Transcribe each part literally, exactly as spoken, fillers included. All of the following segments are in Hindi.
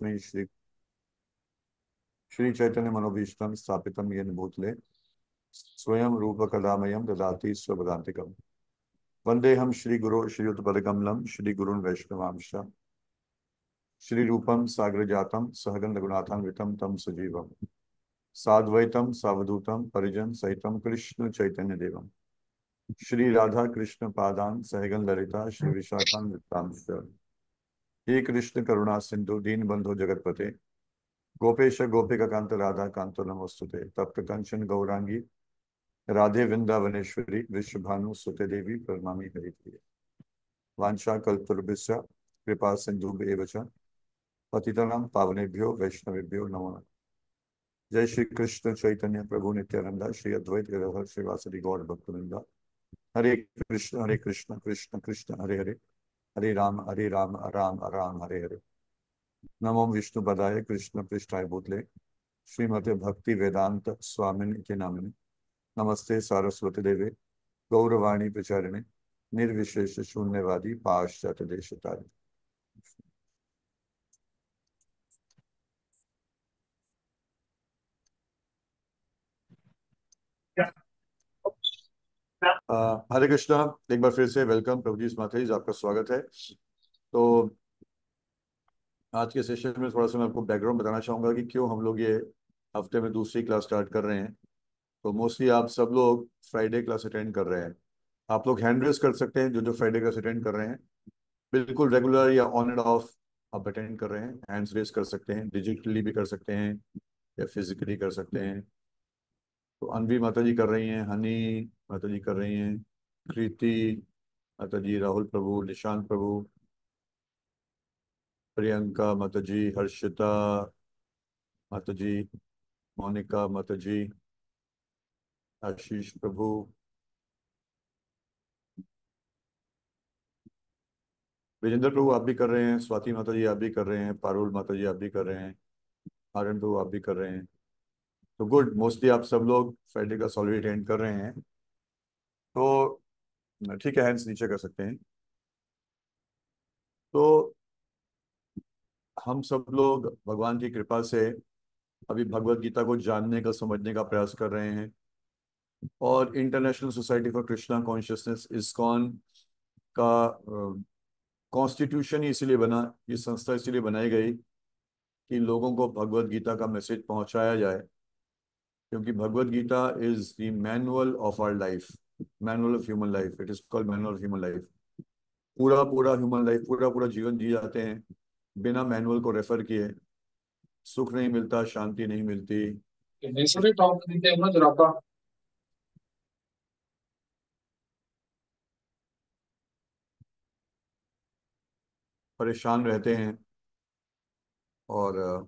तस्मै श्री श्री चैतन्य मनोभीष्टं स्थापितं येन भूतले स्वयं रूप कलामयं ददाति स्वपदान्तिकम्। वन्देऽहं श्रीगुरो श्रीयुतपदकमलं श्रीगुरुन् वैष्णवांश्च श्रीरूपं साग्रजातं सहगण रघुनाथान्वितं तं सजीवम् साद्वैतं सावधूतं परिजन सहितं कृष्ण चैतन्य देवम् श्री राधा कृष्ण पादान सहगण ललिता श्री विशाखान्वितांश्च। हे कृष्ण करुणा सिंधु दीन बंधु जगतपते गोपेश गोपिका कांत राधा कांतो नमोस्तुते। तप्त कंचन गौरांगी राधे वृंदावनेश्वरी विश्वभानु सुते देवी प्रणमामि हरिप्रिय। वांछा कल्पतरुभ्यश्च कृपा सिंधुभ्येव च पतितानां पावनेभ्यो वैष्णवेभ्यो नमो नमः। जय श्री कृष्ण चैतन्य प्रभु नित्यानंदा श्री अद्वैत गदाधर श्रीवासदि गौर भक्तवृंदा। हरे कृष्ण हरे कृष्ण कृष्ण कृष्ण हरे हरे हरे राम हरे राम राम राम हरे हरे। नमो विष्णु पदाय कृष्ण पृष्ठाय भूतले श्रीमते भक्ति वेदांत स्वामिनि के नामिने नमस्ते सारस्वती देवे गौरवाणी प्रचारिणे निर्विशेष शून्यवादी पाश्चात्य देशतारिणे। uh, हरे कृष्णा। एक बार फिर से वेलकम प्रभु जी माता जी, आपका स्वागत है। तो आज के सेशन में थोड़ा सा मैं आपको बैकग्राउंड बताना चाहूँगा कि क्यों हम लोग ये हफ्ते में दूसरी क्लास स्टार्ट कर रहे हैं। तो मोस्टली आप सब लोग फ्राइडे क्लास अटेंड कर रहे हैं। आप लोग हैंड रेस कर सकते हैं जो जो फ्राइडे क्लास अटेंड कर रहे हैं, बिल्कुल रेगुलर या ऑन एंड ऑफ आप अटेंड कर रहे हैं। हैंड्स रेस कर सकते हैं, डिजिटली भी कर सकते हैं या फिजिकली कर सकते हैं। तो अनवी माता जी कर रही हैं, हनी माता जी कर रही हैं, कृति माता जी, राहुल प्रभु, निशांत प्रभु, प्रियंका माता जी, हर्षिता माता जी, मोनिका माता जी, आशीष प्रभु, विजेंद्र प्रभु आप भी कर रहे हैं, स्वाति माता जी आप भी कर रहे हैं, पारुल माता जी आप भी कर रहे हैं, आर्यन प्रभु आप भी कर रहे हैं। तो गुड, मोस्टली आप सब लोग फ्राइडे का सॉलिड अटेंड कर रहे हैं। तो ठीक है, हैंड्स नीचे कर सकते हैं। तो हम सब लोग भगवान की कृपा से अभी भगवत गीता को जानने का, समझने का प्रयास कर रहे हैं। और international society for Krishna consciousness ISKCON का कॉन्स्टिट्यूशन ही इसीलिए बना, ये संस्था इसीलिए बनाई गई कि लोगों को भगवत गीता का मैसेज पहुंचाया जाए। क्योंकि Bhagavad Gita is the manual of our life, manual of human life. It is called manual of human life. पूरा पूरा ह्यूमन लाइफ, पूरा पूरा जीवन जी जाते हैं बिना मैनुअल को रेफर किए। सुख नहीं मिलता, शांति नहीं मिलती, Necessary talk with them, no, Rapa. परेशान रहते हैं। और अ,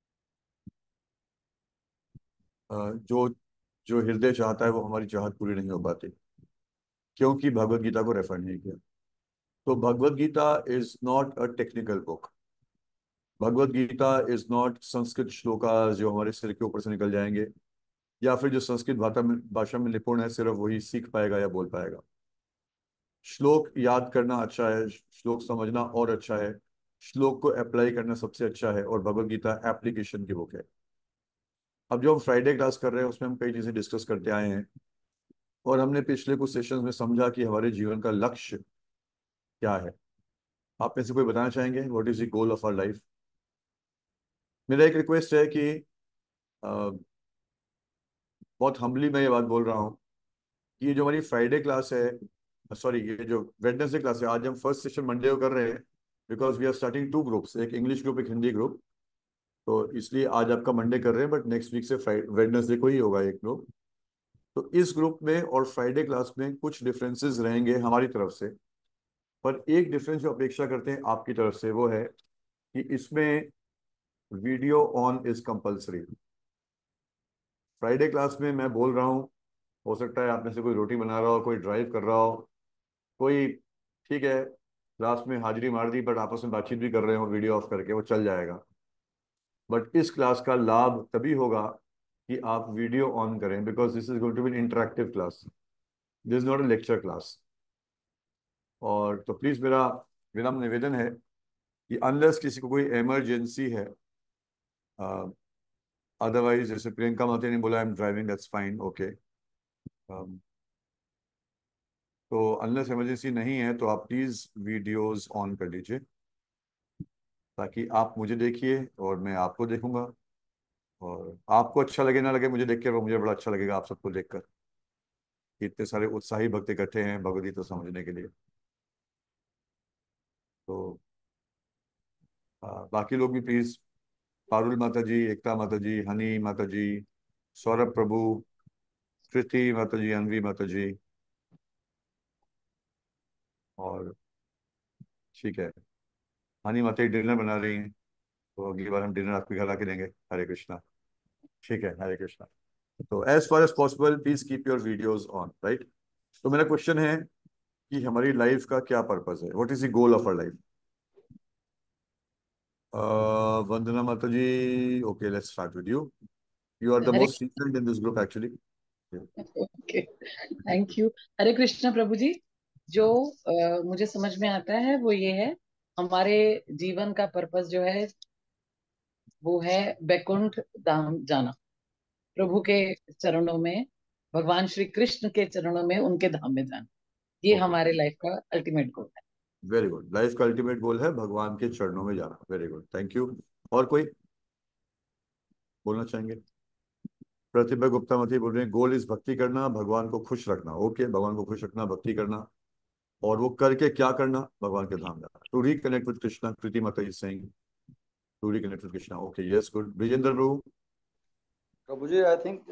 अ, जो जो हृदय चाहता है वो हमारी चाहत पूरी नहीं हो पाती, क्योंकि भगवत गीता को रेफर नहीं किया। तो Bhagavad Gita is not a technical book. Bhagavad Gita is not Sanskrit shlokas जो हमारे सिर के ऊपर से निकल जाएंगे, या फिर जो संस्कृत भाषा में भाषा में निपुण है सिर्फ वही सीख पाएगा या बोल पाएगा। श्लोक याद करना अच्छा है, श्लोक समझना और अच्छा है, श्लोक को अप्लाई करना सबसे अच्छा है। और भगवत गीता एप्लीकेशन की बुक है। अब जो हम फ्राइडे क्लास कर रहे हैं उसमें हम कई चीजें डिस्कस करते आए हैं। और हमने पिछले कुछ सेशंस में समझा कि हमारे जीवन का लक्ष्य क्या है। आप में से कोई बताना चाहेंगे what is the goal of our life? मेरा एक रिक्वेस्ट है कि अ, बहुत हम्बली मैं ये बात बोल रहा हूँ कि ये जो हमारी फ्राइडे क्लास है, सॉरी ये जो वेडनेसडे क्लास है, आज हम फर्स्ट सेशन मंडे को कर रहे हैं because we are starting two groups, एक इंग्लिश ग्रुप एक हिंदी ग्रुप। तो इसलिए आज आपका मंडे कर रहे हैं, बट नेक्स्ट वीक से फ्राइडे वेडनेसडे को ही होगा एक ग्रुप। तो इस ग्रुप में और फ्राइडे क्लास में कुछ डिफरेंसेस रहेंगे हमारी तरफ से। पर एक डिफरेंस जो अपेक्षा करते हैं आपकी तरफ से वो है कि इसमें video on is compulsory. Friday class में मैं बोल रहा हूँ, हो सकता है आप में से कोई रोटी बना रहा हो, कोई ड्राइव कर रहा हो, कोई, ठीक है, क्लास में हाजिरी मार दी बट आपस में बातचीत भी कर रहे हो वीडियो ऑफ करके, वो चल जाएगा। बट इस क्लास का लाभ तभी होगा कि आप वीडियो ऑन करें, because this is going to be interactive class, this is not a lecture class. और तो प्लीज मेरा विनम्र निवेदन है कि अनलेस किसी को कोई इमरजेंसी है अदरवाइज जैसे प्रियंका माते ने बोला, I am driving, that's fine, okay. तो अनलेस इमरजेंसी नहीं है तो आप प्लीज वीडियोस ऑन कर लीजिए, ताकि आप मुझे देखिए और मैं आपको देखूंगा, और आपको अच्छा लगे ना लगे मुझे देख के, मुझे बड़ा अच्छा लगेगा आप सबको देखकर कि इतने सारे उत्साही भक्त इकट्ठे हैं भगवद गीता समझने के लिए। तो आ, बाकी लोग भी प्लीज, पारुल माता जी, एकता माता जी, हनी माता जी, सौरभ प्रभु, कृति माता जी, अनवी माता जी, और ठीक है, हनी माता जी डिनर बना रही हैं, तो अगली बार हम डिनर आपके घर आके देंगे। हरे कृष्णा। ठीक है, हरे कृष्णा। तो as far as possible please keep your videos on, right. तो मेरा क्वेश्चन है कि हमारी लाइफ का क्या पर्पस है, what is the goal of our life. Vandana Mata ji, okay, let's start with you. You are the Hare most senior in this group actually. Okay, thank you. Hare Krishna प्रभु जी। जो अ, मुझे समझ में आता है वो ये है, हमारे जीवन का पर्पस जो है वो है बैकुंठ धाम जाना, प्रभु के चरणों में, भगवान श्री कृष्ण के चरणों में, उनके धाम में जाना। ये ओके, हमारे लाइफ का अल्टीमेट गोल है। Very good. लाइफ का अल्टीमेट गोल है भगवान के चरणों में जाना। Very good, thank you. और कोई बोलना चाहेंगे? प्रतिभा गुप्ता मती बोल रहे हैं, गोल इज भक्ति करना, भगवान को खुश रखना। ओके, भगवान को खुश रखना, भक्ति करना, और वो करके क्या करना, भगवान के धाम जाना, to reconnect with Krishna. Kriti माता is saying to reconnect with Krishna. Okay, yes, good. Vijendra प्रभु। प्रभु जी, आई थिंक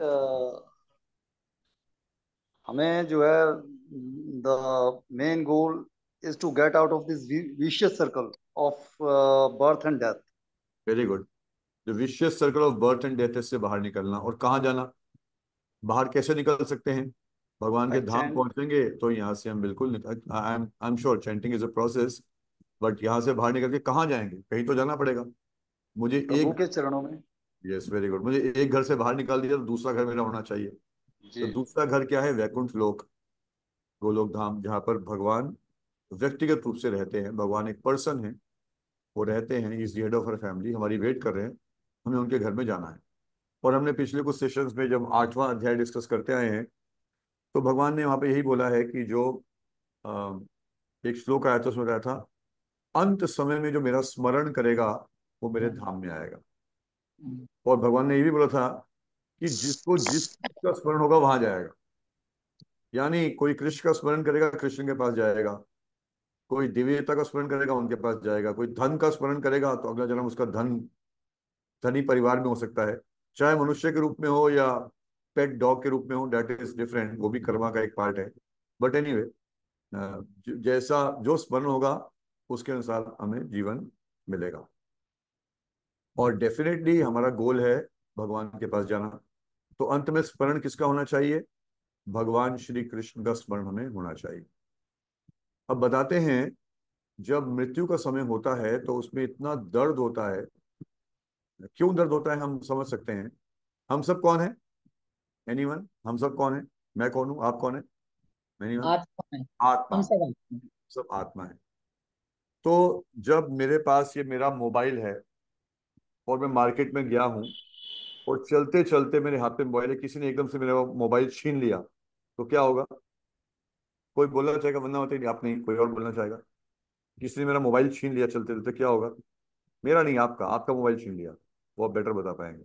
हमें जो है the main goal is to get out of this vicious circle of birth and death. Very good. जो vicious circle of birth and death से बाहर निकलना। और कहाँ जाना, बाहर कैसे निकल सकते हैं? भगवान के बाय धाम चैंट, पहुंचेंगे तो यहाँ से हम बिल्कुल निकल, I am I am sure chanting is a process, but यहाँ से बाहर निकल के कहाँ जाएंगे, कहीं तो जाना पड़ेगा। मुझे प्रभु एक, के चरणों में। यस, वेरी गुड, मुझे एक घर से बाहर निकाल दिया तो दूसरा घर मेरा होना चाहिए। तो जी। दूसरा घर क्या है? वैकुंठ लोक, गोलोक धाम, जहाँ पर भगवान व्यक्तिगत रूप से रहते हैं। भगवान एक पर्सन है, वो रहते हैं, is head of our family, हमारी वेट कर रहे हैं, हमें उनके घर में जाना है। और हमने पिछले कुछ सेशंस में जब आठवां अध्याय डिस्कस करते आए हैं, तो भगवान ने वहां पे यही बोला है कि जो अ, एक श्लोक आया था, उसमें कहा था, अंत समय में जो मेरा स्मरण करेगा वो मेरे धाम में आएगा। और भगवान ने ये भी बोला था कि जिसको जिस चीज का स्मरण होगा वहां जाएगा। यानी कोई कृष्ण का स्मरण करेगा, कृष्ण के पास जाएगा। कोई दिव्यता का स्मरण करेगा, उनके पास जाएगा। कोई धन का स्मरण करेगा तो अगला जन्म उसका धन, धनी परिवार में हो सकता है, चाहे मनुष्य के रूप में हो या पेट डॉग के रूप में हो, डेट इज डिफरेंट, वो भी कर्मा का एक पार्ट है। बट एनीवे, जैसा जो स्मरण होगा उसके अनुसार हमें जीवन मिलेगा। और डेफिनेटली हमारा गोल है भगवान के पास जाना। तो अंत में स्मरण किसका होना चाहिए? भगवान श्री कृष्ण का स्मरण हमें होना चाहिए। अब बताते हैं, जब मृत्यु का समय होता है तो उसमें इतना दर्द होता है। क्यों दर्द होता है हम समझ सकते हैं। हम सब कौन है? एनीवन? हम सब कौन है? मैं कौन हूं, आप कौन है? एनीवन? आत्मा है, आत्मा। हम सब आत्मा हैं। सब आत्मा है। तो जब मेरे पास ये मेरा मोबाइल है और मैं मार्केट में गया हूँ, और चलते चलते मेरे हाथ में मोबाइल है, किसी ने एकदम से मेरा मोबाइल छीन लिया, तो क्या होगा? कोई बोलना चाहेगा? वरना होते नहीं, आप नहीं, कोई और बोलना चाहेगा? किसी ने मेरा मोबाइल छीन लिया चलते चलते, क्या होगा? मेरा नहीं, आपका, आपका मोबाइल छीन लिया, वो आप बेटर बता पाएंगे।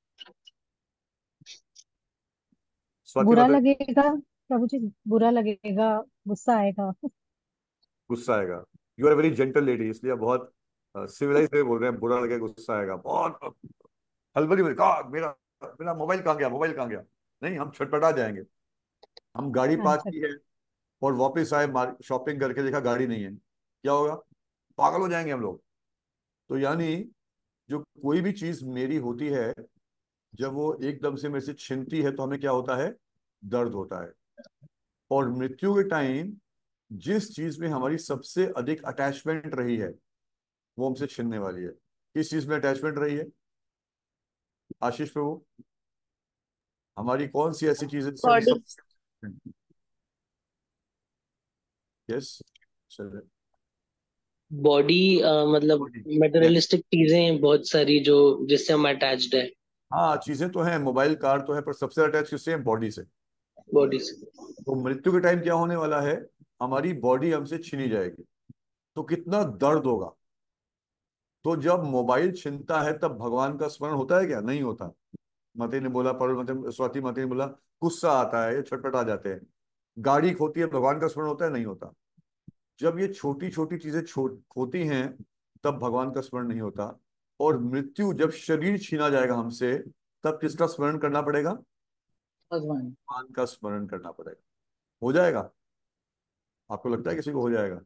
स्वाति बुरा बता। लगेगा प्रभु जी, बुरा लगेगा, गुस्सा आएगा। गुस्सा आएगा। You are very gentle lady, इसलिए आप बहुत सिविलाइज वे बोल रहे हैं। बुरा लगेगा, गुस्सा आएगा, बहुत हलबली में कहा, मेरा मेरा मोबाइल कहाँ गया, मोबाइल कहाँ गया? नहीं, हम छटपटा जाएंगे। हम गाड़ी पार्क अच्छा। की है और वापस आए, शॉपिंग करके देखा गाड़ी नहीं है, क्या होगा? पागल हो जाएंगे हम लोग। तो यानी जो कोई भी चीज मेरी होती है, जब वो एकदम से मेरे से छिनती है तो हमें क्या होता है? दर्द होता है। और मृत्यु के टाइम जिस चीज में हमारी सबसे अधिक अटैचमेंट रही है वो हमसे छिनने वाली है। किस चीज में अटैचमेंट रही है आशीष प्रभु? हमारी कौन सी ऐसी चीज है जिससे हम बॉडी। सब, यस, चलिए, बॉडी मतलब बॉडी, यस। मटेरियलिस्टिक चीजें हैं बहुत सारी जो जिससे हम अटैच्ड है हाँ, चीजें तो हैं, मोबाइल, कार तो है, पर सबसे अटैच किससे है? बॉडी से। बॉडी से। तो मृत्यु के टाइम क्या होने वाला है? हमारी बॉडी हमसे छीनी जाएगी, तो कितना दर्द होगा। तो जब मोबाइल छिनता है तब भगवान का स्मरण होता है क्या? नहीं होता। मते ने बोला, पार्वती स्वाति मते ने बोला, गुस्सा आता है, ये छटपटा जाते हैं। गाड़ी खोती है, भगवान का स्मरण होता है? नहीं होता। जब ये छोटी छोटी चीजें छो खोती हैं तब भगवान का स्मरण नहीं होता। और मृत्यु, जब शरीर छीना जाएगा हमसे, तब किसका स्मरण करना पड़ेगा? भगवान। भगवान का स्मरण करना पड़ेगा। हो जाएगा? आपको लगता है किसी को हो जाएगा?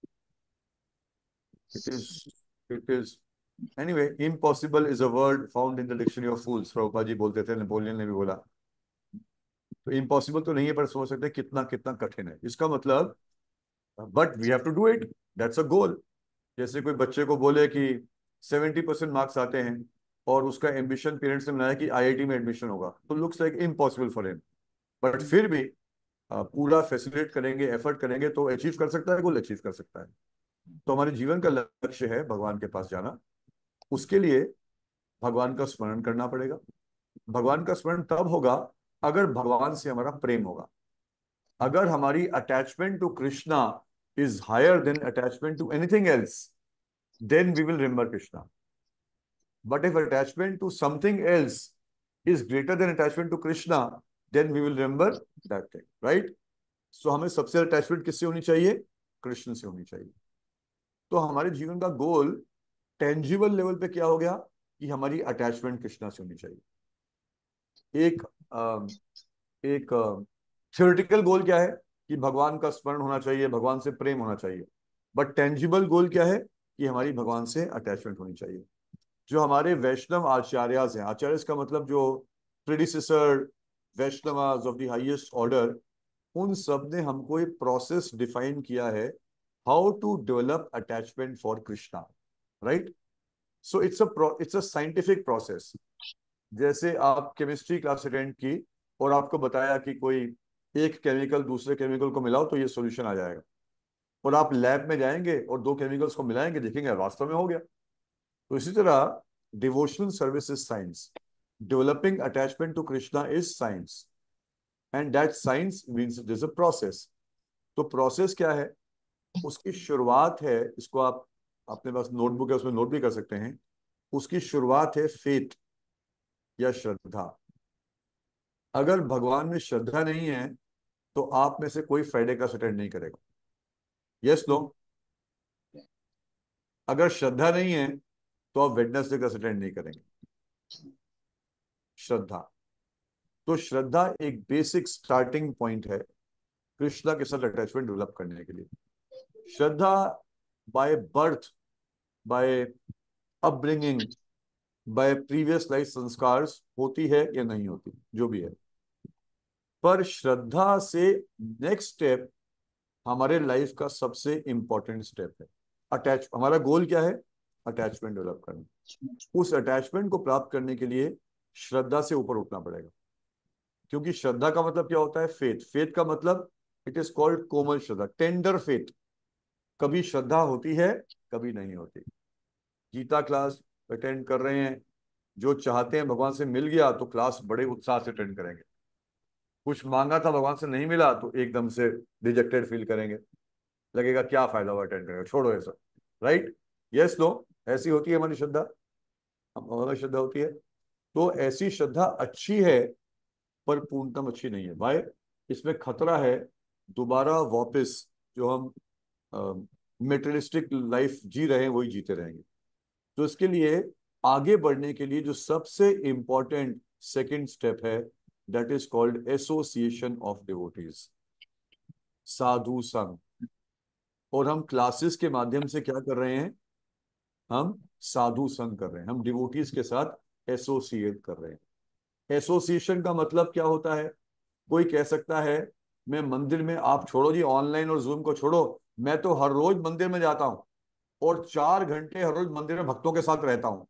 It is it is anyway, impossible is a word found in the dictionary of fools, Prabhupada ji बोलते थे, नेपोलियन ने भी बोला। तो इम्पॉसिबल तो नहीं है, पर सोच सकते हैं कितना कितना कठिन है इसका मतलब। But we have to do it, that's a goal. जैसे कोई बच्चे को बोले कि सेवेंटी परसेंट मार्क्स आते हैं और उसका एम्बिशन पेरेंट्स ने बनाया कि आईआईटी में एडमिशन होगा, तो looks like impossible for him. But फिर भी अ, पूरा फैसिलिटेट करेंगे, एफर्ट करेंगे तो अचीव कर सकता है, गोल अचीव कर सकता है। तो हमारे जीवन का लक्ष्य है भगवान के पास जाना। उसके लिए भगवान का स्मरण करना पड़ेगा। भगवान का स्मरण तब होगा अगर भगवान से हमारा प्रेम होगा। अगर हमारी attachment to Krishna is higher than attachment to anything else, then we will remember Krishna. But if attachment to something else is greater than attachment to Krishna, then we will remember that thing, right? So हमें सबसे अटैचमेंट किससे होनी चाहिए? कृष्ण से होनी चाहिए। तो हमारे जीवन का गोल टेंजिबल लेवल पे क्या हो गया कि हमारी अटैचमेंट कृष्णा से होनी चाहिए। एक अ, एक थ्योरेटिकल गोल क्या है कि भगवान का स्मरण होना चाहिए, भगवान से प्रेम होना चाहिए। बट टेंजिबल गोल क्या है कि हमारी भगवान से अटैचमेंट होनी चाहिए। जो हमारे वैष्णव आचार्यज हैं, आचार्य का मतलब जो predecessor Vaishnavas of the highest order, उन सब ने हमको एक प्रोसेस डिफाइन किया है, how to develop attachment for Krishna, right? So it's a it's a scientific process. जैसे आप केमिस्ट्री क्लास अटेंड की और आपको बताया कि कोई एक केमिकल दूसरे केमिकल को मिलाओ तो ये सॉल्यूशन आ जाएगा, और आप लैब में जाएंगे और दो केमिकल्स को मिलाएंगे, देखेंगे वास्तव में हो गया। तो इसी तरह devotional service is science, developing attachment to Krishna is science, and that science means it is a process. तो प्रोसेस क्या है? उसकी शुरुआत है, इसको आप अपने पास नोटबुक है उसमें नोट भी कर सकते हैं। उसकी शुरुआत है फेथ या श्रद्धा। अगर भगवान में श्रद्धा नहीं है तो आप में से कोई फ्राइडे क्लास अटेंड नहीं करेगा। Yes no? अगर श्रद्धा नहीं है तो आप वेडनेसडे क्लास अटेंड नहीं करेंगे। श्रद्धा, तो श्रद्धा एक बेसिक स्टार्टिंग पॉइंट है कृष्णा के साथ अटैचमेंट डेवलप करने के लिए। श्रद्धा by birth, by upbringing, by previous life संस्कार्स होती है या नहीं होती, जो भी है। पर श्रद्धा से नेक्स्ट स्टेप हमारे लाइफ का सबसे इंपॉर्टेंट स्टेप है अटैच। हमारा गोल क्या है? अटैचमेंट डेवलप करना। उस अटैचमेंट को प्राप्त करने के लिए श्रद्धा से ऊपर उठना पड़ेगा। क्योंकि श्रद्धा का मतलब क्या होता है? फेथ। फेथ का मतलब इट इज कॉल्ड कोमल श्रद्धा, टेंडर फेथ। कभी श्रद्धा होती है, कभी नहीं होती। गीता क्लास अटेंड कर रहे हैं, जो चाहते हैं भगवान से मिल गया तो क्लास बड़े उत्साह से अटेंड करेंगे। कुछ मांगा था भगवान से नहीं मिला तो एकदम से रिजेक्टेड फील करेंगे, लगेगा क्या फायदा हुआ अटेंड करेगा, छोड़ो ये सब। राइट? Yes no? ऐसी होती है हमारी श्रद्धा, हमारी श्रद्धा होती है। तो ऐसी श्रद्धा अच्छी है पर पूर्णतम अच्छी नहीं है। भाई, इसमें खतरा है दोबारा वापस जो हम मेटेरियलिस्टिक लाइफ जी रहे हैं वही जीते रहेंगे। तो इसके लिए आगे बढ़ने के लिए जो सबसे इंपॉर्टेंट सेकंड स्टेप है, that is called association of devotees, साधु संघ। और हम क्लासेस के माध्यम से क्या कर रहे हैं? हम साधु संघ कर रहे हैं, हम डिवोटीज के साथ एसोसिएट कर रहे हैं। एसोसिएशन का मतलब क्या होता है? कोई कह सकता है मैं मंदिर में, आप छोड़ो जी ऑनलाइन और जूम को छोड़ो, मैं तो हर रोज मंदिर में जाता हूं और चार घंटे हर रोज मंदिर में भक्तों के साथ रहता हूं।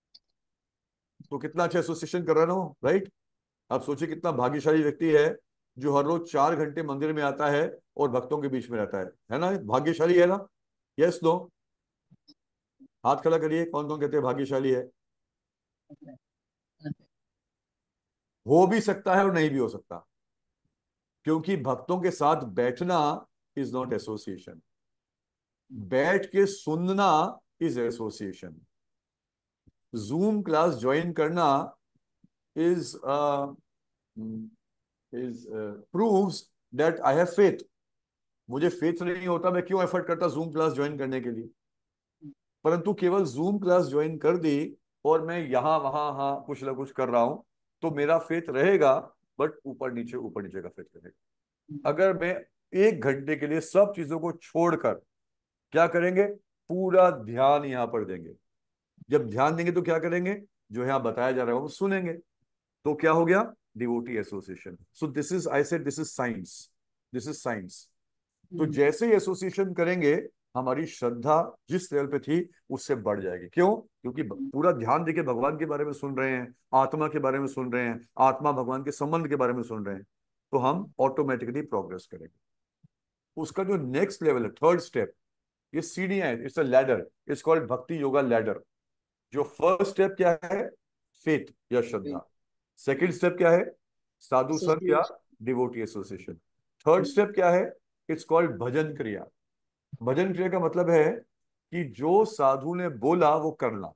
तो कितना अच्छा एसोसिएशन कर रहा है ना वो, राइट? आप सोचिए कितना भाग्यशाली व्यक्ति है जो हर रोज चार घंटे मंदिर में आता है और भक्तों के बीच में रहता है है ना? भाग्यशाली है ना? Yes no? हाथ खड़ा करिए, कौन कौन कहते हैं भाग्यशाली है। हो भी सकता है और नहीं भी हो सकता, क्योंकि भक्तों के साथ बैठना इज नॉट एसोसिएशन, बैठ के सुनना is association. Zoom class join करना is is proves that I have faith. मुझे फेथ नहीं होता, मैं क्यों एफर्ट करता जूम क्लास ज्वाइन करने के लिए। परंतु केवल जूम क्लास ज्वाइन कर दी और मैं यहां वहां हाँ कुछ ना कुछ कर रहा हूं, तो मेरा फेथ रहेगा, बट ऊपर नीचे ऊपर नीचे का फेथ रहेगा। अगर मैं एक घंटे के लिए सब चीजों को छोड़कर क्या करेंगे, पूरा ध्यान यहां पर देंगे। जब ध्यान देंगे तो क्या करेंगे, जो यहाँ बताया जा रहा है वो सुनेंगे, तो क्या हो गया, devotee association. So this is, I said this is science, this is science. तो जैसे ही एसोसिएशन करेंगे, हमारी श्रद्धा जिस लेवल पे थी उससे बढ़ जाएगी। क्यों? क्योंकि पूरा ध्यान देके भगवान के बारे में सुन रहे हैं, आत्मा के बारे में सुन रहे हैं, आत्मा भगवान के संबंध के बारे में सुन रहे हैं, तो हम ऑटोमेटिकली प्रोग्रेस करेंगे। उसका जो नेक्स्ट लेवल है, थर्ड स्टेप, ये सीढ़ियां है, it's a ladder, it's called bhakti yoga ladder. जो फर्स्ट स्टेप क्या है, फेथ या श्रद्धा। सेकंड स्टेप क्या है, साधु संग या डिवोटी एसोसिएशन। थर्ड स्टेप क्या है, इट्स कॉल्ड भजन क्रिया। भजन क्रिया का मतलब है कि जो साधु ने बोला वो करना।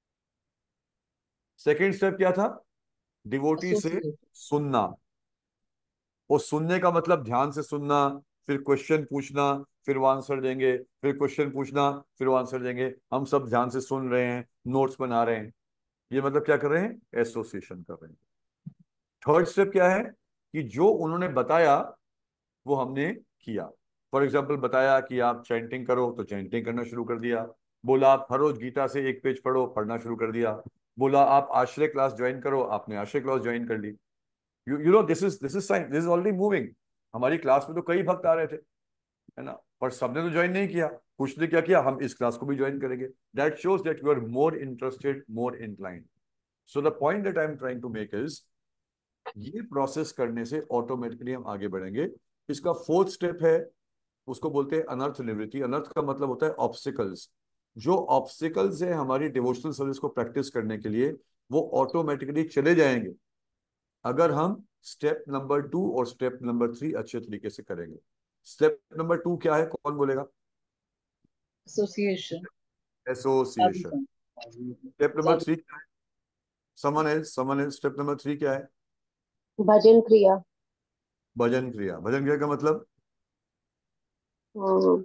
सेकंड स्टेप क्या था, डिवोटी से सुनना। और सुनने का मतलब ध्यान से सुनना, फिर क्वेश्चन पूछना, फिर वो आंसर देंगे, फिर क्वेश्चन पूछना, फिर वो आंसर देंगे। हम सब ध्यान से सुन रहे हैं, नोट्स बना रहे हैं। ये मतलब क्या कर रहे हैं, एसोसिएशन कर रहे हैं। थर्ड स्टेप क्या है, कि जो उन्होंने बताया वो हमने किया। फॉर एग्जाम्पल बताया कि आप चैंटिंग करो, तो चैंटिंग करना शुरू कर दिया। बोला आप हर रोज गीता से एक पेज पढ़ो, पढ़ना शुरू कर दिया। बोला आप आश्रय क्लास ज्वाइन करो, आपने आश्रय क्लास ज्वाइन कर ली। You you know this is this is science, this is already moving. हमारी क्लास में तो कई भक्त आ रहे थे, है ना, पर सबने तो ज्वाइन नहीं किया। कुछ ने क्या किया, हम इस क्लास को भी ज्वाइन करेंगे। That shows that you are more interested, more inclined. So the point that I am trying to make is, ये प्रोसेस करने से ऑटोमेटिकली हम आगे बढ़ेंगे। इसका फोर्थ स्टेप है, उसको बोलते हैं अनर्थ निवृत्ति। अनर्थ का मतलब होता है ऑब्स्टिकल्स। जो ऑब्स्टिकल्स है हमारी डिवोशनल सर्विस को प्रैक्टिस करने के लिए, वो ऑटोमेटिकली चले जाएंगे अगर हम स्टेप नंबर टू और स्टेप नंबर थ्री अच्छे तरीके से करेंगे। स्टेप नंबर टू क्या है, कौन बोलेगा? Association. Association. Step number three क्या है? समन है, समन है। स्टेप नंबर थ्री क्या है? भजन क्रिया। भजन क्रिया। भजन क्रिया का मतलब, Hmm.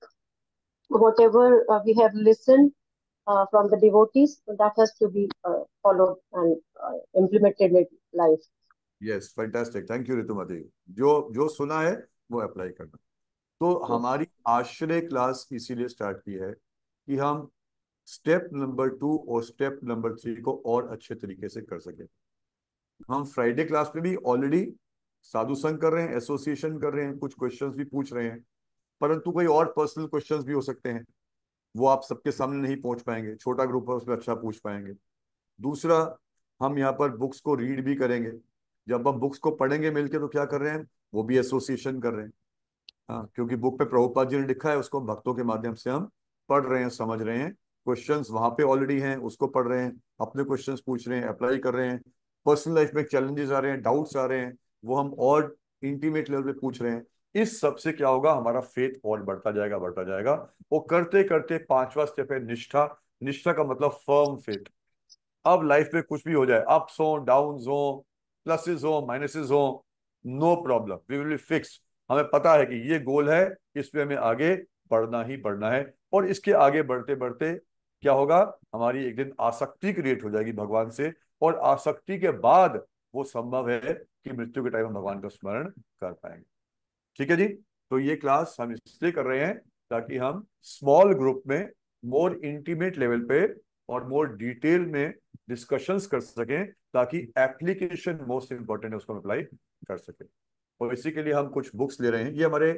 Whatever uh, we have listened uh, from the devotees, that has to be uh, followed and uh, implemented in life. Yes, fantastic, thank you Ritumati. जो जो सुना है वो अप्लाई करना। तो Yes. हमारी आश्रय क्लास इसीलिए स्टार्ट की है कि हम स्टेप नंबर टू और स्टेप नंबर थ्री को और अच्छे तरीके से कर सके। हम फ्राइडे क्लास में भी ऑलरेडी साधु संग कर रहे हैं, एसोसिएशन कर रहे हैं, कुछ क्वेश्चंस भी पूछ रहे हैं, परंतु कोई और पर्सनल क्वेश्चंस भी हो सकते हैं, वो आप सबके सामने नहीं पहुंच पाएंगे। छोटा ग्रुप है, उसमें अच्छा पूछ पाएंगे। दूसरा, हम यहाँ पर बुक्स को रीड भी करेंगे। जब हम बुक्स को पढ़ेंगे मिलके, तो क्या कर रहे हैं, वो भी एसोसिएशन कर रहे हैं। हाँ, क्योंकि बुक पे प्रभुपाद जी ने लिखा है, उसको भक्तों के माध्यम से हम पढ़ रहे हैं, समझ रहे हैं। क्वेश्चंस वहां पे ऑलरेडी हैं, उसको पढ़ रहे हैं, अपने क्वेश्चंस पूछ रहे हैं, अप्लाई कर रहे हैं। पर्सनल लाइफ में चैलेंजेस आ रहे हैं, डाउट्स आ रहे हैं, वो हम और इंटीमेट लेवल पे पूछ रहे हैं। इस सब से क्या होगा, हमारा फेथ और बढ़ता जाएगा, बढ़ता जाएगा। वो करते करते पांचवा स्टेप है निष्ठा। निष्ठा का मतलब फर्म फेथ। अब लाइफ में कुछ भी हो जाए, अप्स हो, डाउन्स हो, प्लसेस हो, माइनसेस हो, no problem, we will be fix. हमें पता है कि ये गोल है, इस पे हमें आगे बढ़ना ही बढ़ना है। और इसके आगे बढ़ते बढ़ते क्या होगा, हमारी एक दिन आसक्ति क्रिएट हो जाएगी भगवान से। और आसक्ति के बाद वो संभव है कि मृत्यु के टाइम हम भगवान का स्मरण कर पाएंगे। ठीक है जी। तो ये क्लास हम इसलिए कर रहे हैं ताकि हम स्मॉल ग्रुप में मोर इंटीमेट लेवल पे और मोर डिटेल में डिस्कशंस कर सकें, ताकि एप्लीकेशन मोस्ट इंपॉर्टेंट है, उसको हम अप्लाई कर सकें। और इसी के लिए हम कुछ बुक्स ले रहे हैं। ये हमारे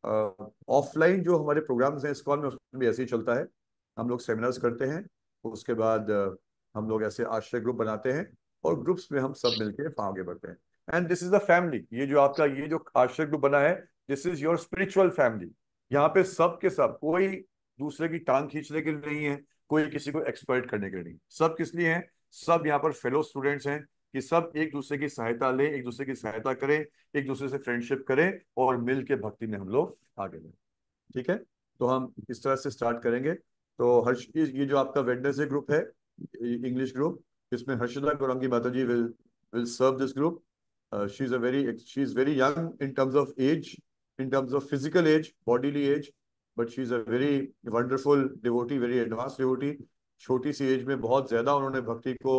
ऑफलाइन जो हमारे प्रोग्राम्स हैं इस्कॉन में, उसमें भी ऐसे ही चलता है। हम लोग सेमिनार्स करते हैं, उसके बाद अ, हम लोग ऐसे आश्रय ग्रुप बनाते हैं, और ग्रुप्स में हम सब मिलकर आगे बढ़ते हैं। And this is the family. ये जो आपका ये जो आश्रय ग्रुप बना है, this is your spiritual family. यहाँ पे सब के सब, कोई दूसरे की टांग खींचने के लिए नहीं है, कोई किसी को एक्सप्लॉइट करने के लिए नहीं। सब किस लिए हैं? सब यहाँ पर फेलो स्टूडेंट्स हैं कि सब एक दूसरे की सहायता लें, एक दूसरे की सहायता करें, एक दूसरे से फ्रेंडशिप करें और मिल के भक्ति में हम लोग आगे बढ़ें। ठीक है, तो हम इस तरह से स्टार्ट करेंगे। तो हर्ष, ये जो आपका वेडनेसडे ग्रुप है, इंग्लिश ग्रुप, इसमें हर्षिता गौरंगी माता ji will will serve this group. She is a very she is very young in terms of age, in terms of physical age, bodily age, but she's a very wonderful devotee, very advanced devotee. छोटी सी एज में बहुत ज्यादा उन्होंने भक्ति को,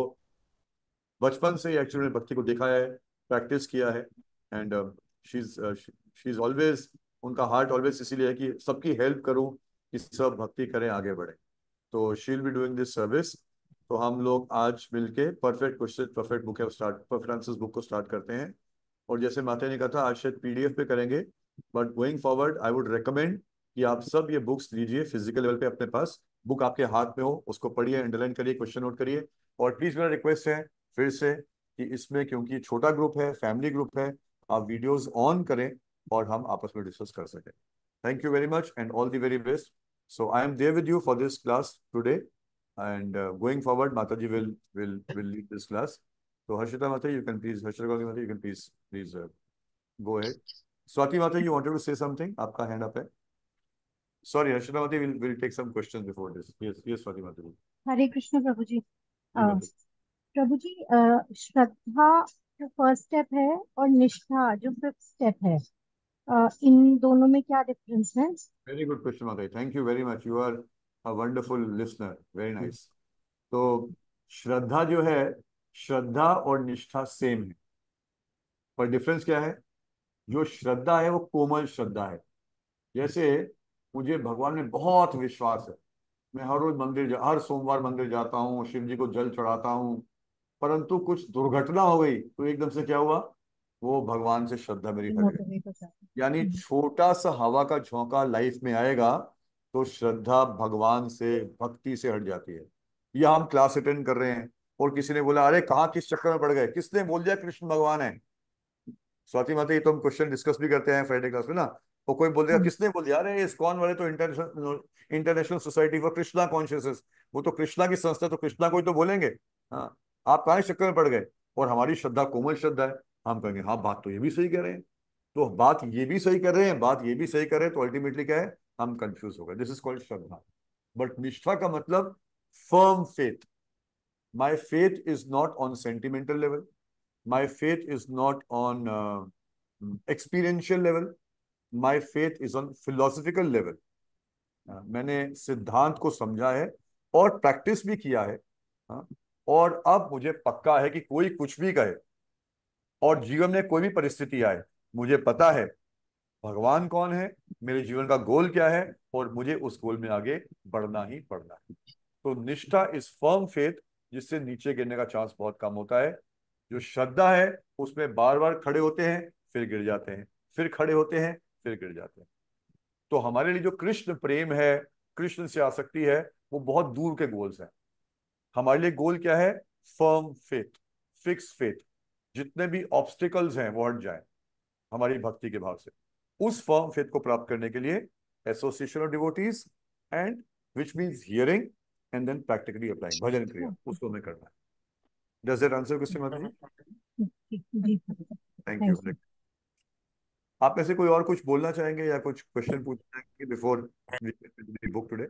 बचपन से एक्चुअली भक्ति को देखा है, प्रैक्टिस किया है, and she is she is always, उनका हार्ट ऑलवेज इसीलिए है कि सबकी हेल्प करूं, कि सब भक्ति करें, आगे बढ़े। तो she will be doing this service. तो हम लोग आज मिलके परफेक्ट क्वेश्चन, परफेक्ट बुक है स्टार्ट, परफेक्ट आंसर्स बुक को स्टार्ट करते हैं। और जैसे माता ने कहा था, आज शायद पीडीएफ पे करेंगे, but going forward I would recommend कि आप सब ये बुक्स लीजिए फिजिकल लेवल पे अपने पास, बुक आपके हाथ में हो, उसको पढ़िए, अंडरलाइन करिए, क्वेश्चन नोट करिए। और प्लीज मेरा रिक्वेस्ट है फिर से कि इसमें, क्योंकि छोटा ग्रुप है, फैमिली ग्रुप है, आप वीडियोज ऑन करें और हम आपस में डिस्कस कर सकें। Thank you very much and all the very best. So I am there with you for this class today, and uh, going forward Mataji will will will lead this class. So Harshita Mata, you can please, Harshita Gauri Mata, you can please please uh, go ahead. Swati Mata, you wanted to say something? आपका hand up है. Sorry, Harshita Mata will will take some questions before this. Yes, yes, Swati Mata. Hare Krishna प्रभु जी। जी अ, माता। प्रभु जी, अ, श्रद्धा जो फर्स्ट स्टेप है और निष्ठा जो फिफ्थ स्टेप है, अ, इन दोनों में क्या डिफरेंस है? Very good question, Mata. Thank you very much. You are a wonderful listener. Very nice. तो श्रद्धा जो है, श्रद्धा और निष्ठा सेम है, पर डिफरेंस क्या है? जो श्रद्धा है वो कोमल श्रद्धा है। जैसे मुझे भगवान में बहुत विश्वास है, मैं हर रोज मंदिर जा, हर सोमवार मंदिर जाता हूँ, शिव जी को जल चढ़ाता हूँ, परंतु कुछ दुर्घटना हो गई तो एकदम से क्या हुआ, वो भगवान से श्रद्धा मेरी हट गई। मोटिवेट हो जाता यानी है। छोटा सा हवा का झोंका लाइफ में आएगा तो श्रद्धा भगवान से, भक्ति से हट जाती है। या हम क्लास अटेंड कर रहे हैं और किसी ने बोला, अरे कहाँ किस चक्कर में पड़ गए, किसने बोल दिया कृष्ण भगवान है? स्वाति माता, ये तो हम क्वेश्चन डिस्कस भी करते हैं फ्राइडे क्लास में ना, तो कोई बोल देगा हम्म, किसने बोल दिया, अरे इस्कॉन वाले तो international international society for Krishna consciousness, वो तो कृष्णा की संस्था, तो कृष्णा को ही तो बोलेंगे। हाँ, आप कहाँ इस चक्कर में पड़ गए? और हमारी श्रद्धा कोमल श्रद्धा है, हम कहेंगे हाँ बात तो ये भी सही कह रहे हैं, तो बात ये भी सही कर रहे हैं, बात ये भी सही कर रहे हैं, तो अल्टीमेटली क्या है, हम कंफ्यूज हो गए। दिस इज कॉल्ड श्रद्धा। बट निष्ठा का मतलब firm faith. My faith is not on sentimental level, my faith is not on uh, experiential level, my faith is on philosophical level. uh, मैंने सिद्धांत को समझा है और प्रैक्टिस भी किया है, हाँ, और अब मुझे पक्का है कि कोई कुछ भी कहे और जीवन में कोई भी परिस्थिति आए, मुझे पता है भगवान कौन है, मेरे जीवन का गोल क्या है, और मुझे उस गोल में आगे बढ़ना ही पड़ना है। तो निष्ठा इज फर्म फेथ, जिससे नीचे गिरने का चांस बहुत कम होता है। जो श्रद्धा है उसमें बार बार खड़े होते हैं, फिर गिर जाते हैं, फिर खड़े होते हैं, फिर गिर जाते हैं। तो हमारे लिए जो कृष्ण प्रेम है, कृष्ण से आसक्ति है, वो बहुत दूर के गोल्स हैं। हमारे लिए गोल क्या है? फर्म फेथ, फिक्स फेथ, जितने भी ऑब्स्टिकल्स हैं वो हट जाए हमारी भक्ति के भाव से। उस फर्म फेथ को प्राप्त करने के लिए association of devotees, and which means hearing and then practically applying, भजन क्रिया, उसको हमें करना है। डज दैट आंसर क्वेश्चन माता जी? जी जी, थैंक यू। Thank you. आप में से कोई और कुछ बोलना चाहेंगे या कुछ क्वेश्चन पूछना चाहेंगे बिफोर बुक टुडे?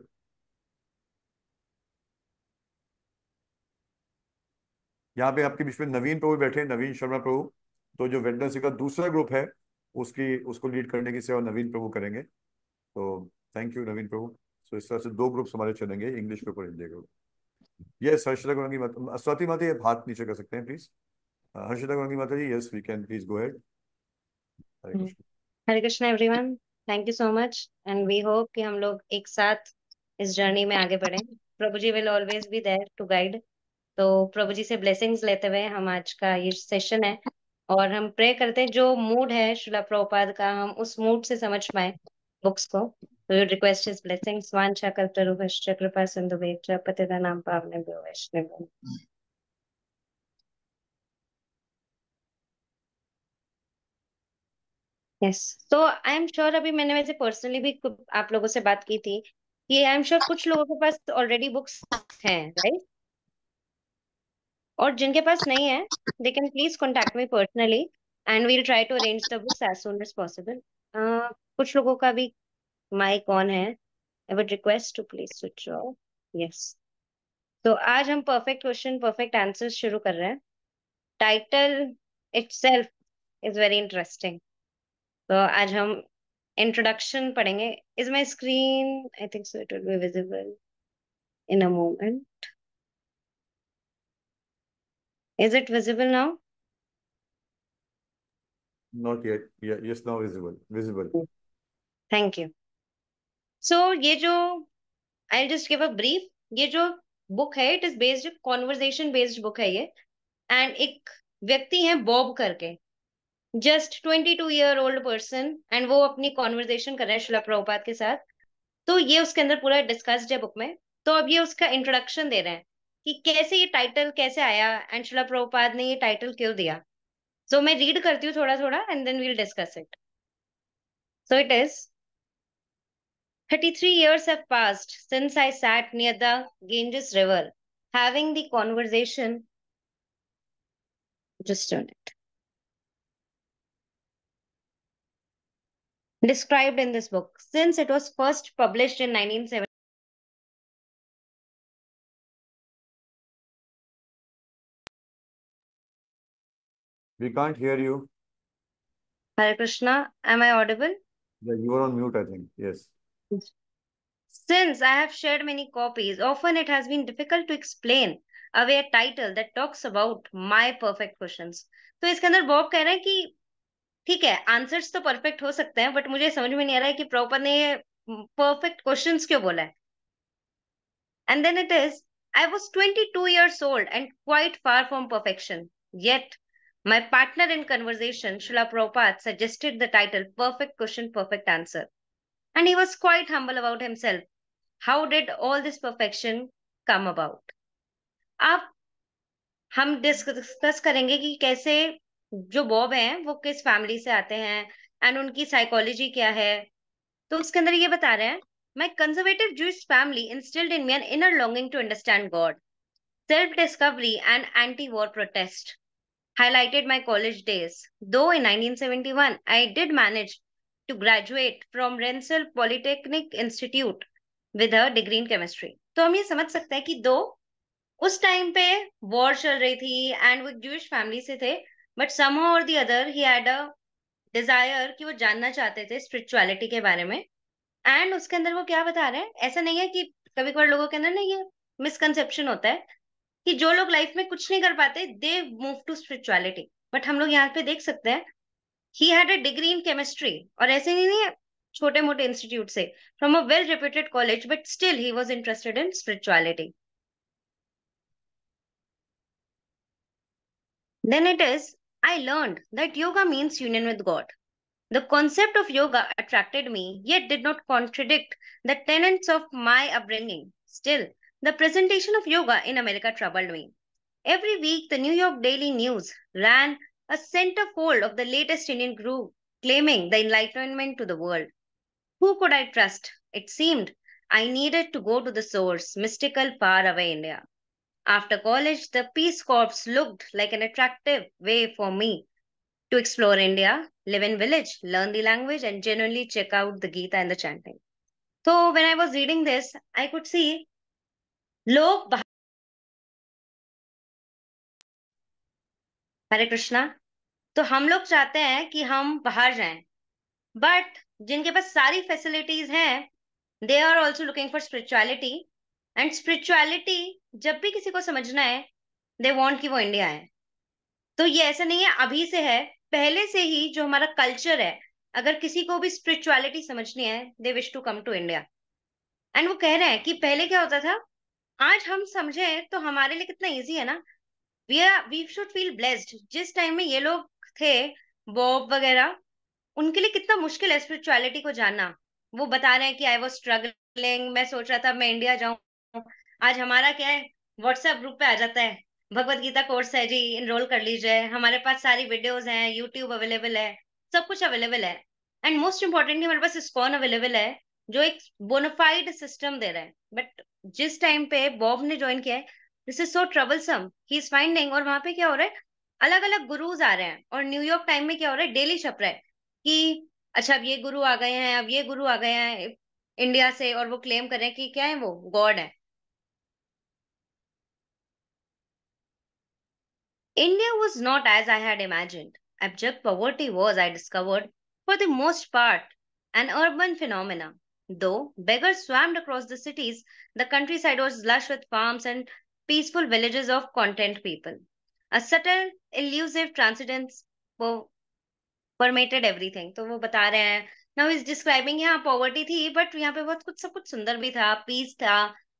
यहाँ पे आपके बीच में नवीन प्रभु बैठे हैं, नवीन शर्मा प्रभु। तो जो वेडनेसडे का दूसरा ग्रुप है, उसकी उसको लीड करने की सेवा नवीन प्रभु करेंगे। तो थैंक यू नवीन प्रभु। सो इस तरह से दो ग्रुप्स हमारे चलेंगे, इंग्लिश ग्रुप और हिंदी ग्रुप। यस, हर्षिता गौरंगी माता, स्वाति माता, ये हाथ नीचे कर सकते हैं प्लीज। हर्षिता गौरंगी माता जी, yes we can, please go ahead. Hare hmm, Krishna. Hare Krishna everyone. Thank you so much and we hope कि हम लोग एक साथ इस जर्नी में आगे बढ़े। प्रभु ji will always be there to guide. तो प्रभु जी से ब्लेसिंग्स लेते हुए हम आज का ये सेशन है, और हम प्रे करते हैं जो मूड है श्रीला प्रभुपाद का, हम उस मूड से समझ पाए बुक्स को। तो वी रिक्वेस्ट हिज ब्लेसिंग्स। वांछा कल्पतरुभ्यश्च कृपा सिंधुभ्यश्च पतितानां पावनेभ्यो वैष्णवेभ्यो। यस, तो आई एम श्योर, अभी मैंने वैसे पर्सनली भी कुछ आप लोगों से बात की थी कि आई एम श्योर कुछ लोगों के पास ऑलरेडी बुक्स हैं, राइट? और जिनके पास नहीं है, they can please contact me personally and we'll try to arrange the books as soon as possible. कुछ लोगों का भी माइक ऑन है. I would request to please switch off. Yes. तो आज हम परफेक्ट क्वेश्चन परफेक्ट आंसर्स शुरू कर रहे हैं. Title itself is very interesting. तो आज हम इंट्रोडक्शन पढ़ेंगे. Is my screen? I think so it will be visible in a moment. Is it visible now? Not yet. Yeah, yes, now visible. Visible. Thank you. So ये जो I just give a brief. ये जो बुक है it is based conversation based book है ये. एंड एक व्यक्ति है बॉब करके, just twenty two year old person, and वो अपनी कॉन्वर्जेशन कर रहे हैं शिला प्रभुपाद के साथ. तो ये उसके अंदर पूरा डिस्कस्ड है बुक में. तो अब ये उसका इंट्रोडक्शन दे रहे हैं कि कैसे ये टाइटल कैसे आया एंड शिला प्रभुपाद ने ये टाइटल क्यों दिया. सो so, मैं रीड करती हूँ थोड़ा थोड़ा and then we'll discuss it. So it is thirty-three years have passed since I sat near the Ganges River having the conversation. Just turn it. Described in this book since it was first published in nineteen seventy. We can't hear you. Hare Krishna, am I audible? Yeah, you are on mute, I think. Yes. Since I have shared many copies, often it has been difficult to explain away a title that talks about my perfect questions. तो इसके अंदर बॉब कह रहे हैं कि ठीक है, आंसर्स तो परफेक्ट हो सकते हैं, बट मुझे समझ में नहीं आ रहा है कि प्रॉपर ने ये परफेक्ट क्वेश्चंस क्यों बोला है. And then it is, I was twenty-two years old and quite far from perfection. Yet, my partner in conversation, Srila Prabhupada, suggested the title Perfect Question, Perfect Answer. And he was quite humble about himself. How did all this perfection come about? अब हम डिस्कस करेंगे कि कैसे जो बॉब हैं वो किस फैमिली से आते हैं एंड उनकी साइकोलॉजी क्या है. तो उसके अंदर ये बता रहे हैं, My conservative Jewish family instilled in me an inner longing to understand God. Self-discovery and anti-war protest highlighted my college days. Though in nineteen seventy-one, I did manage to graduate from Rensselaer Polytechnic Institute with a degree in chemistry. तो हम ये समझ सकते हैं कि दो उस टाइम पे वॉर चल रही थी एंड वो ज्यूइश फैमिली से थे, बट समहाउ और the other he had a desire कि वो जानना चाहते थे स्पिरिचुअलिटी के बारे में. एंड उसके अंदर वो क्या बता रहे हैं, ऐसा नहीं है कि कभी कभार लोगों के अंदर ना ये मिसकंसेप्शन होता है कि जो लोग लाइफ में कुछ नहीं कर पाते they move to spirituality. But हम लोग यहाँ पे देख सकते हैं he had a degree in chemistry, और ऐसे नहीं है छोटे मोटे इंस्टीट्यूट से, from a well reputed college, but still he was interested in spirituality. Then it is, I learned that yoga means union with God. The concept of yoga attracted me, yet did not contradict the tenets of my upbringing. Still, the presentation of yoga in America troubled me. Every week, the New York Daily News ran a centerfold of the latest Indian guru claiming the enlightenment to the world. Who could I trust? It seemed I needed to go to the source, mystical, far away India. After college, the Peace Corps looked like an attractive way for me to explore India, live in village, learn the language, and genuinely check out the Gita and the chanting. So when I was reading this, I could see लोग हरे कृष्णा. तो हम लोग चाहते हैं कि हम बाहर जाएं, बट जिनके पास सारी फैसिलिटीज हैं, they are also looking for spirituality. And spirituality जब भी किसी को समझना है, दे वांट कि वो इंडिया है. तो ये ऐसा नहीं है अभी से है, पहले से ही जो हमारा कल्चर है, अगर किसी को भी स्पिरिचुअलिटी समझनी है, they wish to come to India. And वो कह रहे हैं कि पहले क्या होता था, आज हम समझे तो हमारे लिए कितना इजी है ना. We are we should feel blessed. जिस टाइम में ये लोग थे बॉब वगैरह, उनके लिए कितना मुश्किल है स्पिरिचुअलिटी को जानना. वो बता रहे हैं कि आई वाज स्ट्रगलिंग, मैं सोच रहा था मैं इंडिया जाऊं. आज हमारा क्या है, व्हाट्सएप ग्रुप पे आ जाता है भगवत गीता कोर्स है जी, इनरोल कर लीजिए, हमारे पास सारी वीडियोस हैं, यूट्यूब अवेलेबल है, सब कुछ अवेलेबल है. एंड मोस्ट इंपॉर्टेंटली हमारे पास इस्कॉन अवेलेबल है, जो एक बोनाफाइड सिस्टम दे रहा है, बट जिस टाइम पे बॉब ने ज्वाइन किया है, this is so troublesome, he is finding. और वहां पे क्या हो रहा है, अलग अलग गुरुज आ रहे हैं, और न्यूयॉर्क टाइम में क्या हो रहा है, डेली छप रहा है कि अच्छा अब ये गुरु आ गए हैं, अब ये गुरु आ गए हैं इंडिया से, और वो क्लेम कर रहे हैं कि क्या है, वो गॉड है। India was not as I had imagined. Abject poverty was, I discovered, for the most part, an urban phenomena. Though beggars swarmed across the cities, the countryside was lush with farms and peaceful villages of content people. A subtle, elusive transcendence per- permeated everything. तो वो बता रहे हैं, now he's describing यहाँ poverty थी, but यहाँ पे बहुत कुछ सब कुछ सुंदर भी था, peace था।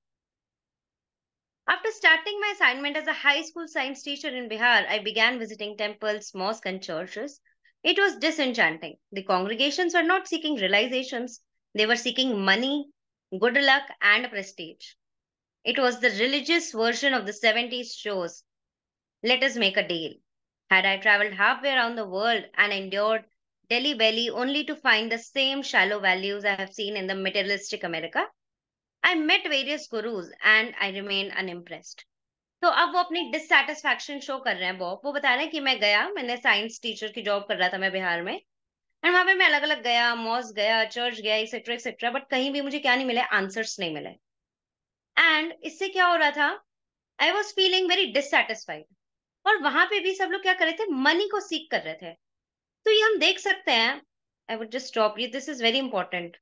After starting my assignment as a high school science teacher in Bihar, I began visiting temples, mosques, and churches. It was disenchanting. The congregations were not seeking realizations, they were seeking money, good luck, and prestige. It was the religious version of the seventies shows. Let us make a deal. Had I traveled halfway around the world and endured Delhi belly only to find the same shallow values I have seen in the materialistic America? I met various gurus and I remained unimpressed. तो अब वो अपनी डिससेटिस्फैक्शन शो कर रहे हैं बॉब। वो बता रहे हैं कि मैं गया, मैंने साइंस टीचर की जॉब कर रहा था मैं बिहार में, एंड वहां पे मैं अलग अलग गया, मॉस्क गया, चर्च गया, एक्सेट्रा एक्सेट्रा, बट कहीं भी मुझे क्या नहीं मिले, आंसर्स नहीं मिले। एंड इससे क्या हो रहा था, I was feeling very dissatisfied. और वहां पे भी सब लोग क्या कर रहे थे, मनी को सीख कर रहे थे। तो ये हम देख सकते हैं, I would just stop you, this is very important.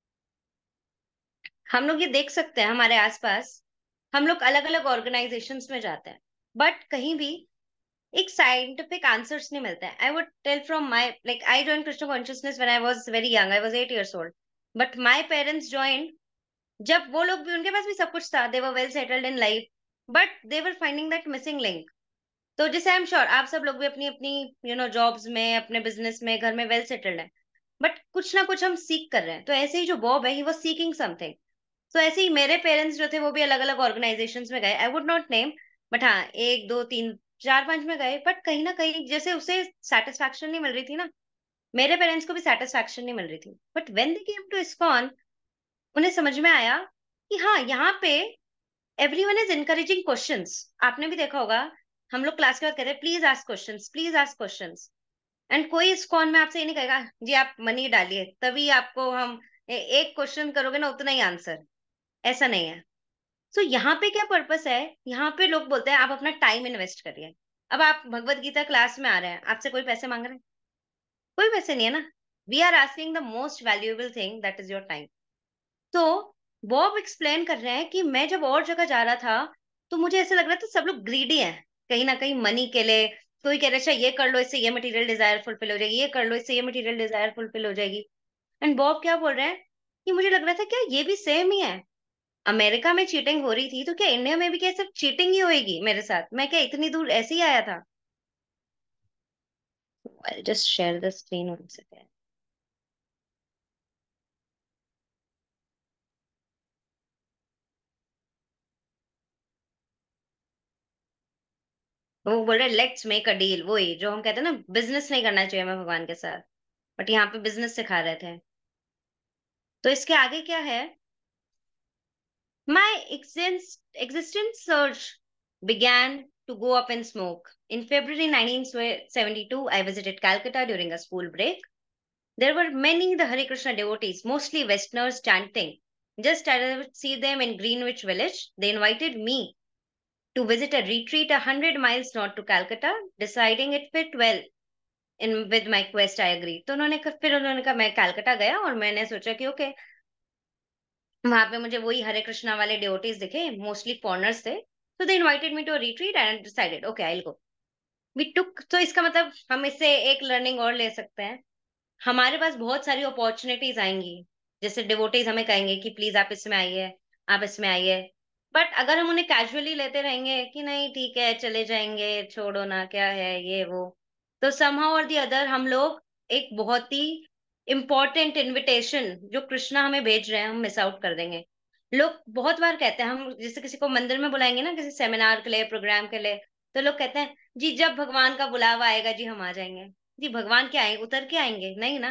हम लोग ये देख सकते हैं हमारे आसपास, हम लोग अलग अलग ऑर्गेनाइजेशंस में जाते हैं, बट कहीं भी एक साइंटिफिक आंसर्स नहीं मिलते हैं। I would tell from my, like I join Krishna consciousness when I was very young, I was eight years old, but my parents join जब वो लोग भी, उनके पास भी सब कुछ था, they were well settled in life, but they were finding that missing link. तो जैसे आई एम श्योर आप सब लोग भी अपनी अपनी यू नो जॉब्स में, अपने बिजनेस में, घर में वेल सेटल्ड है, बट कुछ ना कुछ हम सीख कर रहे हैं। तो ऐसे ही जो बॉब है, ही वाज सीकिंग समथिंग। तो ऐसे ही मेरे पेरेंट्स जो थे वो भी अलग अलग ऑर्गेनाइजेशंस में गए, I would not name, but हाँ एक दो तीन चार पांच में गए, बट कहीं ना कहीं जैसे उसे सेटिस्फैक्शन नहीं मिल रही थी ना, मेरे पेरेंट्स को भी सेटिस्फैक्शन नहीं मिल रही थी। But when they came to ISKCON, उन्हें समझ में आया कि हाँ यहाँ पे एवरीवन इज इनकरेजिंग क्वेश्चंस। आपने भी देखा होगा, हम लोग क्लास के बाद कहते हैं please ask questions, please ask questions, and कोई इस्कॉन में आपसे ये नहीं कहेगा जी आप मनी डालिए तभी आपको हम ए- एक क्वेश्चन करोगे ना उतना ही आंसर, ऐसा नहीं है। सो so, यहाँ पे क्या पर्पस है, यहाँ पे लोग बोलते हैं आप अपना टाइम इन्वेस्ट करिए। अब आप भगवत गीता क्लास में आ रहे हैं, आपसे कोई पैसे मांग रहे हैं? कोई पैसे नहीं है ना। We are asking the most valuable thing, that is your time. तो बॉब एक्सप्लेन कर रहे हैं कि मैं जब और जगह जा रहा था, तो मुझे ऐसा लग रहा था सब लोग ग्रीडी हैं कहीं ना कहीं मनी के लिए। कोई कह रहा है अच्छा ये कर लो, इससे ये मटेरियल डिजायर फुलफिल हो जाएगी, ये कर लो, इससे ये मटेरियल डिजायर फुलफिल हो जाएगी। एंड बॉब क्या बोल रहे हैं कि मुझे लग रहा था क्या ये भी सेम ही है, अमेरिका में चीटिंग हो रही थी, तो क्या इंडिया में भी क्या सिर्फ चीटिंग ही होएगी मेरे साथ, मैं क्या इतनी दूर ऐसे ही आया था। I'll just share the screen once again. वो बोल रहे लेट्स मेक अ डील, वही जो हम कहते हैं ना, बिजनेस नहीं करना चाहिए हमें भगवान के साथ, बट यहाँ पे बिजनेस सिखा रहे थे। तो इसके आगे क्या है, my exist, existence surge began to go up in smoke. In February nineteen seventy-two, I visited Calcutta during a school break. There were many the Hare Krishna devotees, mostly Westerners, chanting. Just as I would see them in Greenwich Village, they invited me to visit a retreat a hundred miles north to Calcutta, deciding it fit well in with my quest. I agreed. तो उन्होंने फिर उन्होंने कहा मैं कलकत्ता गया और मैंने सोचा कि ओके, वहां पे मुझे वही हरे कृष्णा वाले डिवोटीज दिखे, मोस्टली फॉरनर्स थे। तो they invited me to a retreat and decided okay I will go. We took, तो इसका मतलब हम इससे एक लर्निंग और ले सकते हैं, हमारे पास बहुत सारी अपॉर्चुनिटीज आएंगी, जैसे डिवोटीज हमें कहेंगे कि प्लीज आप इसमें आइए, आप इसमें आइए, बट अगर हम उन्हें कैजुअली लेते रहेंगे कि नहीं ठीक है चले जाएंगे, छोड़ो ना क्या है ये वो, तो समहाउ और दी अदर हम लोग एक बहुत ही इम्पोर्टेंट इनविटेशन जो कृष्णा हमें भेज रहे हैं हम मिस आउट कर देंगे। लोग बहुत बार कहते हैं, हम जैसे किसी को मंदिर में बुलाएंगे ना किसी सेमिनार के लिए, प्रोग्राम के लिए, तो लोग कहते हैं जी जब भगवान का बुलावा आएगा जी हम आ जाएंगे। जी भगवान क्या आए उतर के आएंगे? नहीं ना।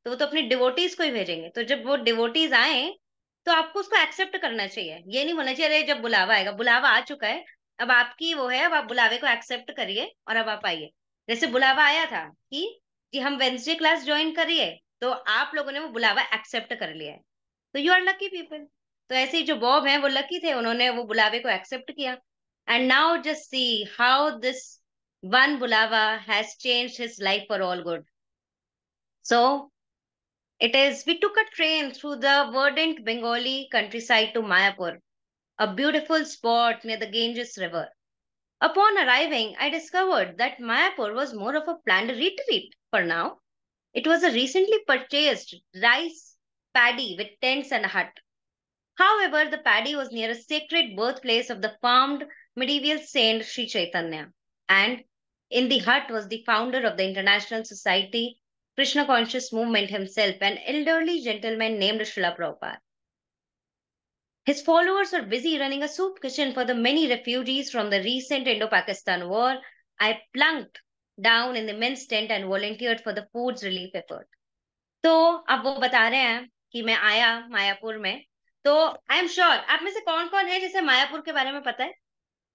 तो वो तो अपने डिवोटीज को ही भेजेंगे। तो जब वो डिवोटीज आए तो आपको उसको एक्सेप्ट करना चाहिए। ये नहीं बोलना चाहिए अरे जब बुलावा आएगा, बुलावा आ चुका है, अब आपकी वो है, अब आप बुलावे को एक्सेप्ट करिए और अब आप आइए। जैसे बुलावा आया था कि कि हम वेंसडे क्लास ज्वाइन करिए, तो आप लोगों ने वो बुलावा एक्सेप्ट कर लिया है, तो यू आर लकी पीपल। तो ऐसे ही जो बॉब हैं वो लकी थे, उन्होंने वो बुलावे को एक्सेप्ट किया। And now just see how this one बुलावा has changed his life for all good. So it is, we took a train through the verdant Bengali countryside to Mayapur, a beautiful spot near the Ganges River. Upon arriving, I discovered that Mayapur was more of a planned retreat for now. It was a recently purchased rice paddy with tents and a hut. However, the paddy was near a sacred birthplace of the famed medieval saint Sri Chaitanya, and in the hut was the founder of the International Society Krishna Conscious Movement himself, an elderly gentleman named Srila Prabhupada. His followers were busy running a soup kitchen for the many refugees from the recent Indo-Pakistan war. I plunked down in the men's tent and volunteered for the food's relief effort. तो अब वो बता रहे हैं कि मैं आया मायापुर में, तो आई एम श्योर आप में से कौन कौन है जिसे मायापुर के बारे में पता है?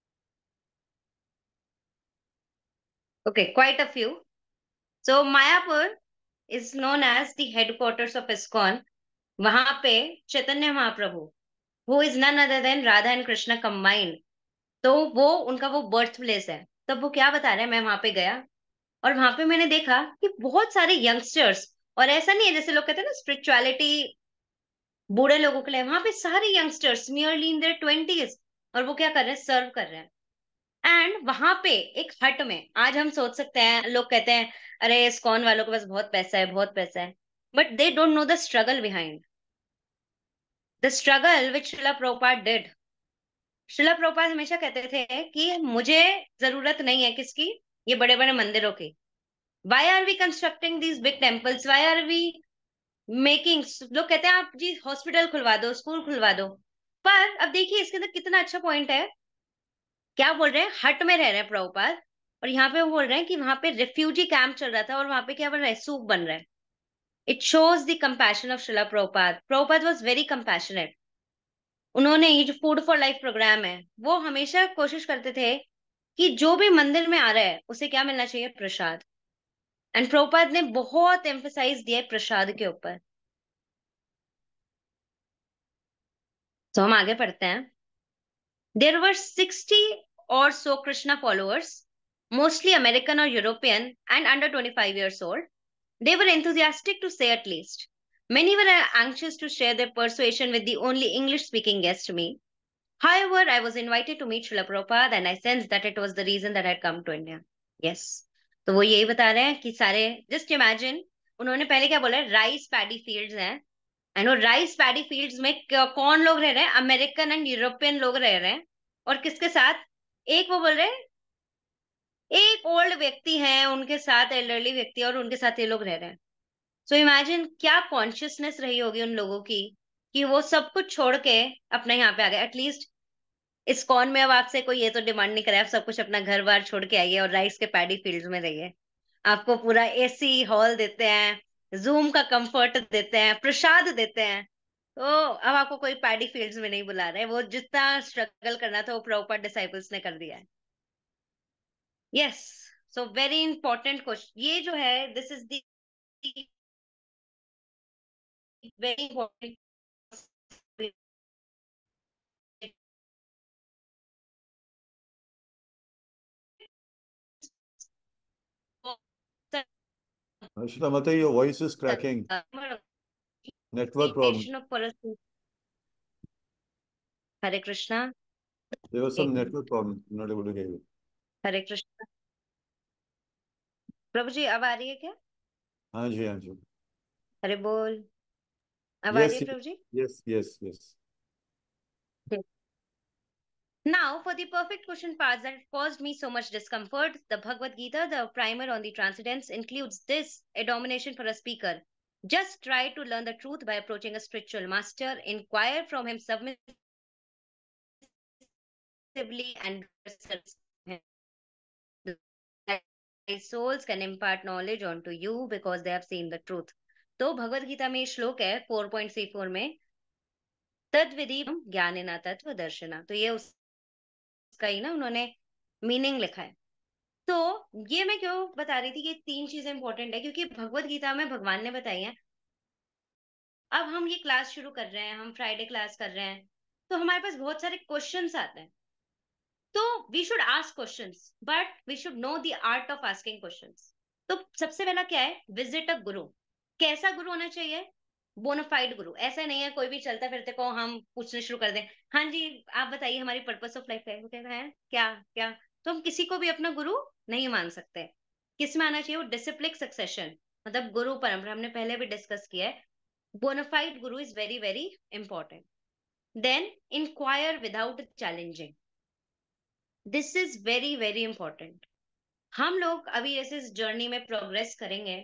Okay, quite a few. So Mayapur is known as the headquarters of ISKCON. वहां पे Chaitanya Mahaprabhu, who is none other than Radha and Krishna combined, तो वो उनका वो बर्थ प्लेस है। तब वो क्या बता रहे हैं, मैं वहां पे गया और वहां पे मैंने देखा कि बहुत सारे यंगस्टर्स, और ऐसा नहीं है जैसे लोग कहते हैं ना स्पिरिचुअलिटी बूढ़े लोगों के लिए, वहां पे सारे youngsters merely in their twenties, और वो क्या कर रहे हैं, सर्व कर रहे हैं। एंड वहां पे एक हट में, आज हम सोच सकते हैं, लोग कहते हैं अरे इस्कॉन वालों के पास बहुत पैसा है, बहुत पैसा है, but they don't know the struggle behind the struggle which Srila Prabhupada did. Srila Prabhupada हमेशा कहते थे कि मुझे जरूरत नहीं है किसकी, ये बड़े बड़े मंदिरों की। Why are we constructing these big temples, why are we making, लोग कहते हैं आप जी हॉस्पिटल खुलवा दो, स्कूल खुलवा दो, पर अब देखिए इसके अंदर कितना अच्छा पॉइंट है। क्या बोल रहे हैं, हट में रह रहे हैं प्रभुपाद, और यहाँ पे वो बोल रहे हैं कि वहां पे रिफ्यूजी कैंप चल रहा था और वहां पे क्या बन रहा है, सूप बन रहा है। It shows the compassion of Srila Prabhupada. Prabhupada was very compassionate. उन्होंने ये जो फूड फॉर लाइफ प्रोग्राम है, वो हमेशा कोशिश करते थे कि जो भी मंदिर में आ रहा है उसे क्या मिलना चाहिए, प्रसाद। एंड प्रभुपाद ने बहुत एम्फेसाइज दिया है प्रसाद के ऊपर। तो हम आगे पढ़ते हैं। There were sixty or so Krishna followers, mostly American or European and under twenty-five years old. They were enthusiastic to say at least. Many were anxious to share their persuasion with the only English-speaking guest, me. However, I was invited to meet Srila Prabhupada and I sensed that it was the reason that I had come to India. Yes. तो वो यही बता रहे हैं कि सारे, just imagine, उन्होंने पहले क्या बोला है, राइस पैडी फील्ड्स हैं, एंड वो राइस पैडी फील्ड्स में कौन लोग रह रहे हैं, अमेरिकन एंड यूरोपियन लोग रह रहे हैं, और किसके साथ, एक वो बोल रहे हैं एक ओल्ड व्यक्ति हैं उनके साथ, एल्डरली व्यक्ति, और उनके साथ ये लोग रह रहे हैं। सो so इमेजिन क्या कॉन्शियसनेस रही होगी उन लोगों की कि वो सब कुछ छोड़ के अपने यहाँ पे आ गए। एटलीस्ट इस्कॉन में अब आपसे कोई ये तो डिमांड नहीं करे आप सब कुछ अपना घर बार छोड़ के आइए और राइस के पैडी फील्ड्स में रहिए। आपको पूरा एसी हॉल देते हैं, जूम का कंफर्ट देते हैं, प्रसाद देते हैं। तो अब आपको कोई पैडी फील्ड्स में नहीं बुला रहे, वो जितना स्ट्रगल करना था वो प्रॉपर डिसाइपल्स ने कर दिया है। Yes, so very important question ये जो है, this is the very important. Ashita Mate, your voice is cracking. Network problem. Hare Krishna. There was some network problem. I'm not able to hear you. Hare Krishna. प्रभु जी अब आ रही है क्या? हाँ जी, हाँ जी। हरे बोल। अब आ रही है प्रभु जी? Yes, yes, yes. Now, for the perfect question parts that caused me so much discomfort, the Bhagavad Gita, the primer on the transcendence, includes this admonition for a speaker. Just try to learn the truth by approaching a spiritual master. Inquire from him submissively and souls can impart knowledge onto you because they have seen the truth. तो भगवत गीता में श्लोक है फोर पॉइंट थ्री फोर में, तद विधि ज्ञानेन तत्व दर्शना, तो ये उसका ही ना उन्होंने मीनिंग लिखा है। तो ये मैं क्यों बता रही थी कि तीन चीजें इंपॉर्टेंट है, क्योंकि भगवत गीता में भगवान ने बताई है। अब हम ये क्लास शुरू कर रहे हैं, हम फ्राइडे क्लास कर रहे हैं, तो हमारे पास बहुत सारे क्वेश्चंस आते हैं। तो we should ask questions, but we should know the art of asking questions. तो सबसे पहला क्या है, विजिट अ गुरु। कैसा गुरु होना चाहिए, बोनाफाइड गुरु। ऐसा नहीं है कोई भी चलता फिरते को हम पूछने शुरू कर दें, हाँ जी आप बताइए हमारी पर्पस ऑफ लाइफ है, वो कहता है क्या क्या। तो हम किसी को भी अपना गुरु नहीं मान सकते। किस में आना चाहिए, वो डिसिप्लिक सक्सेशन, मतलब गुरु परंपरा, हमने पहले भी डिस्कस किया है। Bonafide guru is very very important. Then inquire without challenging, this is very very important. हम लोग अभी ऐसे इस जर्नी में प्रोग्रेस करेंगे,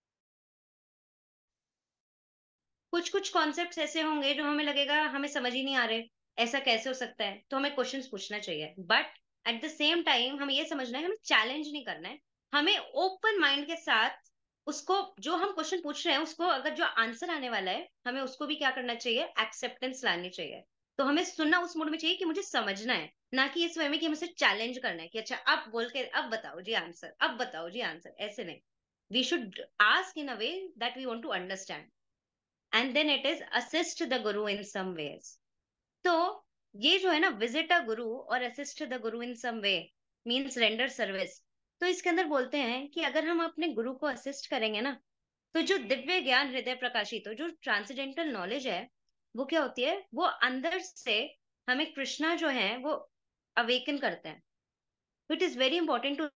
कुछ कुछ कॉन्सेप्ट्स ऐसे होंगे जो हमें लगेगा हमें समझ ही नहीं आ रहे, ऐसा कैसे हो सकता है, तो हमें क्वेश्चंस पूछना चाहिए। But at the same time हमें ये समझना है, हमें चैलेंज नहीं करना है, हमें ओपन माइंड के साथ उसको, जो हम क्वेश्चन पूछ रहे हैं उसको, अगर जो आंसर आने वाला है हमें उसको भी क्या करना चाहिए, एक्सेप्टेंस लानी चाहिए। तो हमें सुनना उस मूड में चाहिए कि मुझे समझना है, ना कि इस वे में कि हमें चैलेंज करना है कि अच्छा अब बोल के अब बताओ जी आंसर, अब बताओ जी आंसर, ऐसे नहीं। We should ask in a way that we want to understand, and then it is assist the guru in some ways. तो ये जो है ना, विजिट अ गुरु और assist the guru in some way means render service. तो इसके अंदर बोलते हैं कि अगर हम अपने गुरु को असिस्ट करेंगे ना, तो जो दिव्य ज्ञान हृदय प्रकाशित, तो जो ट्रांसेंडेंटल नॉलेज है वो क्या होती है, वो अंदर से हमें कृष्णा जो है वो अवेकन करते हैं। It is very important to,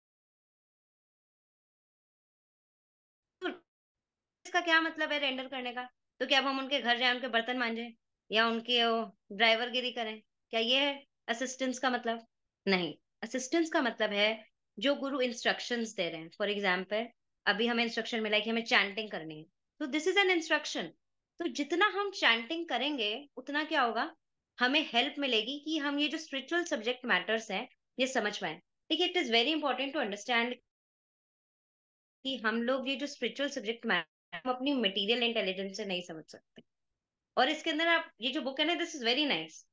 इसका क्या मतलब है रेंडर करने का, तो क्या अब हम उनके घर जाए, उनके बर्तन मांजे या उनके ड्राइवर गिरी करें, क्या ये है असिस्टेंस का मतलब? नहीं। असिस्टेंस का मतलब है जो गुरु इंस्ट्रक्शंस दे रहे हैं। फॉर एग्जाम्पल अभी हमें इंस्ट्रक्शन मिला है कि हमें चैंटिंग करनी है, तो दिस इज एन इंस्ट्रक्शन। तो जितना हम चैंटिंग करेंगे उतना क्या होगा, हमें हेल्प मिलेगी कि हम ये जो स्पिरिचुअल सब्जेक्ट मैटर्स हैं ये समझ पाए। ठीक है, it is very important to understand कि हम लोग ये जो स्पिरिचुअल सब्जेक्ट हम अपनी मटेरियल इंटेलिजेंस से नहीं समझ सकते। और इसके अंदर आप ये जो बुक है ना, this is very nice,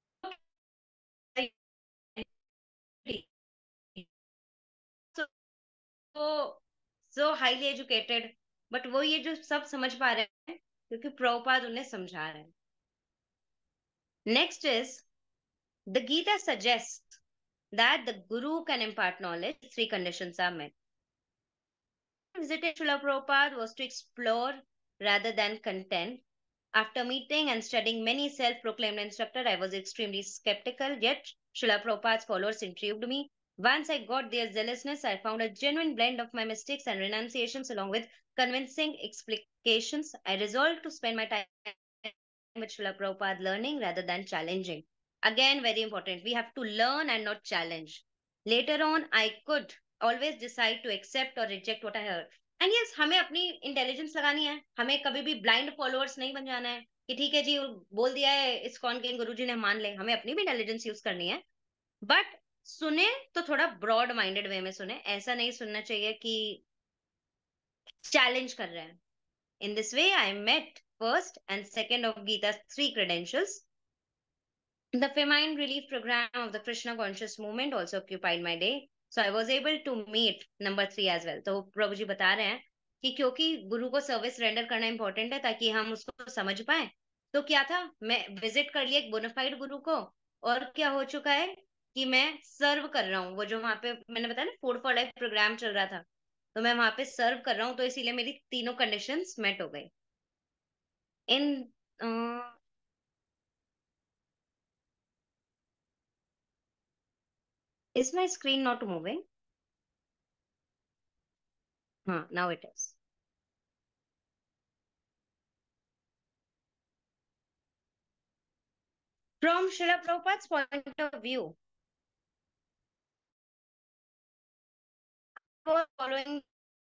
so highly educated, but वो ये जो सब समझ पा रहे हैं क्योंकि प्रभुपाद उन्हें समझा रहे हैं। Next is the Gita suggest that the guru can impart knowledge. Three conditions are met. Visited Srila Prabhupada was to explore rather than contend. After meeting and studying many self-proclaimed instructors, I was extremely skeptical, yet Srila Prabhupada's followers intrigued me. Once I got their zealousness, I found a genuine blend of my mistakes and renunciations along with convincing explications. I resolved to spend my time with Srila Prabhupada learning rather than challenging. Again, very important. We have to learn and not challenge. Later on, I could always decide to accept or reject what I heard. And yes, हमें अपनी इंटेलिजेंस लगानी है, हमें कभी भी ब्लाइंड फॉलोअर्स नहीं बन जाना है कि ठीक है जी बोल दिया है इस्कॉन के गुरुजी ने मान ले, हमें अपनी भी इंटेलिजेंस यूज करनी है। बट सुने तो थोड़ा ब्रॉड माइंडेड वे में सुने, ऐसा नहीं सुनना चाहिए कि चैलेंज कर रहे हैं। In this way I met first and second of गीता's three credentials. The Feminine Relief Program of the Krishna Conscious Movement also occupied my day. So I was able to meet number three as well. तो प्रभु जी बता रहे हैं कि क्योंकि गुरु को सर्विस रेंडर करना इंपॉर्टेंट है ताकि हम उसको समझ पाए। तो क्या था, मैं विजिट कर लिया एक बोनाफाइड गुरु को, और क्या हो चुका है कि मैं सर्व कर रहा हूँ। वो जो वहां पे मैंने बताया ना फूड फॉर लाइफ प्रोग्राम चल रहा था, तो मैं वहां पे सर्व कर रहा हूँ, तो इसीलिए मेरी तीनों कंडीशंस मेट हो गई। इन Is my screen not moving? Huh, now it is. From Srila Prabhupada's point of view, following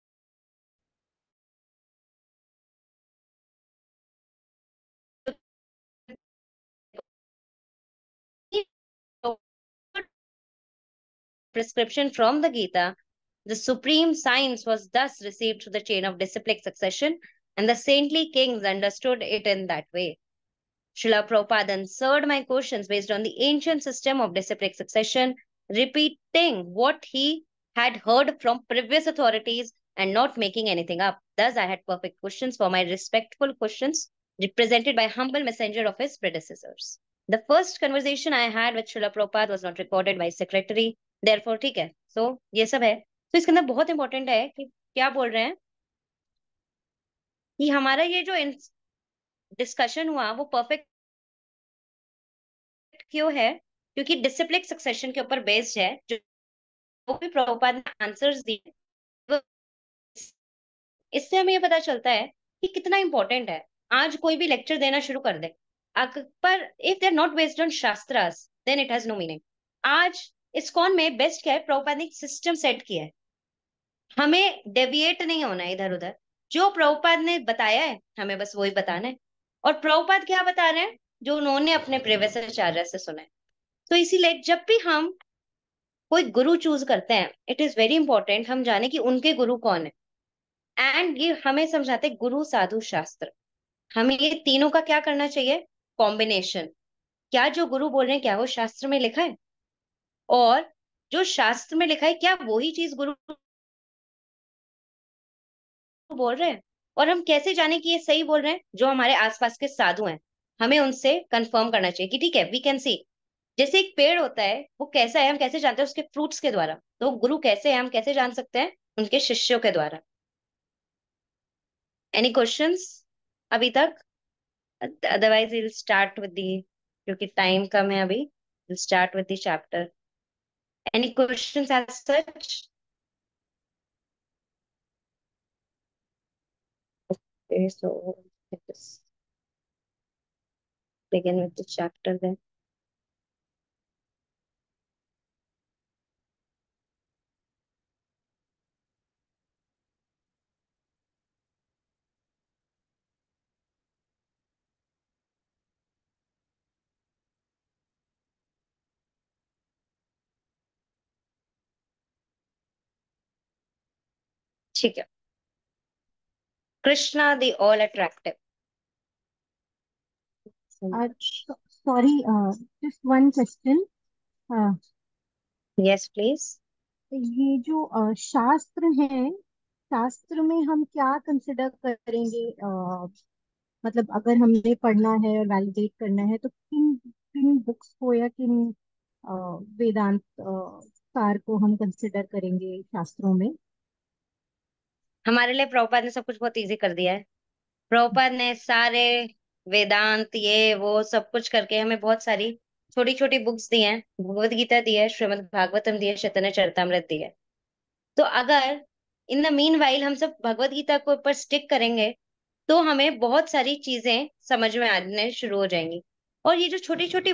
prescription from the Gita, the supreme science was thus received through the chain of disciplic succession. and the saintly kings understood it in that way. Srila Prabhupada answered my questions based on the ancient system of disciplic succession, repeating what he had heard from previous authorities and not making anything up. Thus, I had perfect questions for my respectful questions, represented by humble messenger of his predecessors. The first conversation I had with Srila Prabhupada was not recorded by secretary. Therefore, ठीक है. So, ये सब है. तो इसके अंदर बहुत इंपॉर्टेंट है कि क्या बोल रहे हैं कि हमारा ये जो डिस्कशन हुआ वो परफेक्ट क्यों है, क्योंकि डिसिप्लिक सक्सेशन के ऊपर बेस्ड है. जो भी प्रभुपाद ने आंसर्स दिए, इससे हमें ये पता चलता है कि कितना इंपॉर्टेंट है. आज कोई भी लेक्चर देना शुरू कर दे, पर if they are not based on shastras then it has no meaning. आज इस्कॉन में बेस्ट क्या है, प्रभुपाद ने एक सिस्टम सेट किया है. हमें डेविएट नहीं होना है इधर उधर. जो प्रभुपाद ने बताया है हमें बस वही बताना है. और प्रभुपाद क्या बता रहे हैं, जो उन्होंने अपने प्रीवियस आचार्य से सुना है. तो इसीलिए जब भी हम कोई गुरु चूज करते हैं, इट इज वेरी इंपॉर्टेंट हम जाने कि उनके गुरु कौन है. एंड ये हमें समझाते हैं गुरु साधु शास्त्र. हमें ये तीनों का क्या करना चाहिए, कॉम्बिनेशन. क्या जो गुरु बोल रहे हैं क्या वो शास्त्र में लिखा है, और जो शास्त्र में लिखा है क्या वही चीज गुरु बोल रहे हैं. और हम कैसे जाने कि ये सही बोल रहे हैं, जो हमारे आसपास के साधु हैं हमें उनसे कंफर्म करना चाहिए कि ठीक है वी कैन सी. जैसे एक पेड़ होता है वो कैसा है हम कैसे जानते हैं, उसके फ्रूट्स के द्वारा. तो गुरु कैसे है हम कैसे जान सकते हैं, उनके शिष्यों के द्वारा. एनी क्वेश्चंस अभी तक? Otherwise will start with the, क्योंकि टाइम कम है अभी, will start with the chapter. Any questions as such? Okay, so let us begin with the chapter then. ठीक है. Krishna the all attractive. Sorry, just one question. Yes please. ये जो अ, शास्त्र है, शास्त्र में हम क्या कंसिडर करेंगे? अ, मतलब अगर हमने पढ़ना है और वैलिडेट करना है तो किन किन बुक्स को या किन अ, वेदांत अ, सार को हम कंसिडर करेंगे शास्त्रों में? हमारे लिए प्रभुपाद ने सब कुछ बहुत इजी कर दिया है. प्रभुपाद ने सारे वेदांत ये वो सब कुछ करके हमें बहुत सारी छोटी छोटी बुक्स दी हैं. भगवत गीता दी है, श्रीमद् भागवतम दी है, चैतन्य चरितमृत दी है. तो अगर इन द मीन वाइल हम सब भगवत गीता को ऊपर स्टिक करेंगे तो हमें बहुत सारी चीजें समझ में आने शुरू हो जाएंगी. और ये जो छोटी छोटी,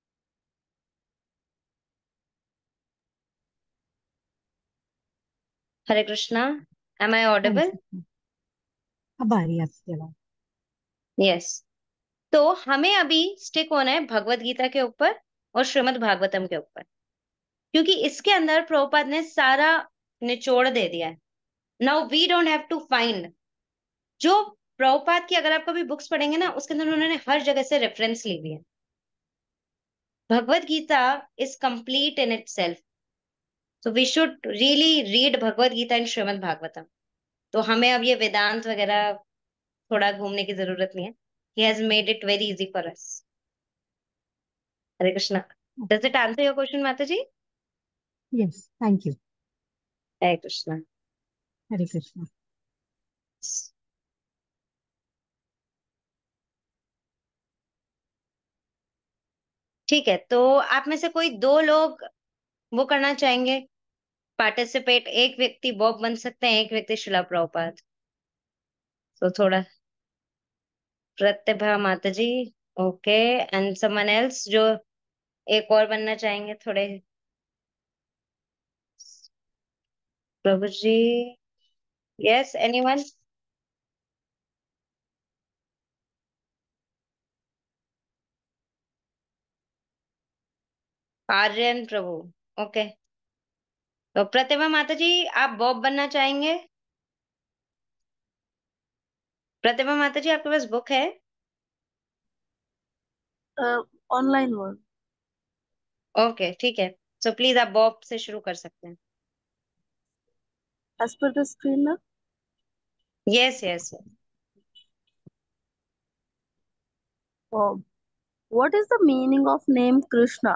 हरे कृष्णा, एम आई हाँ ऑडिबल? जी, अब आ रही है आपकी आवाज. यस. तो हमें अभी स्टिक होना है भगवत गीता के ऊपर और श्रीमद् भागवतम के ऊपर, क्योंकि इसके अंदर प्रभुपाद ने सारा निचोड़ दे दिया है. Now we don't have to find. जो प्रभुपाद की अगर आप कभी बुक्स पढ़ेंगे ना, उसके अंदर उन्होंने हर जगह से रेफरेंस ली हुई है. Bhagavad Gita is complete in itself. So we should really read Bhagavad Gita in Srimad Bhagavatam. तो हमें अब ये वेदांत वगैरह थोड़ा घूमने की जरूरत नहीं है. He has made it very easy for us. Hare Krishna. Does it answer your question माता जी? Yes, thank you. Hare Krishna. Hare Krishna. ठीक है, तो आप में से कोई दो लोग वो करना चाहेंगे पार्टिसिपेट. एक व्यक्ति बॉब बन सकते हैं, एक व्यक्ति शिला प्रभुपाद. तो थोड़ा प्रतिभा माता ji. Okay. And someone else जो एक और बनना चाहेंगे थोड़े. प्रभु जी. Yes, anyone? Aryan Prabhu. Okay. तो प्रतिभा माता जी आप बॉब बनना चाहेंगे? प्रतिभा माता जी, आपके पास बुक है? Online one. ओके, ठीक है। सो प्लीज आप बॉब से शुरू कर सकते हैं। एज पर द स्क्रीन ना। Yes yes. Bob, what is the meaning of name Krishna?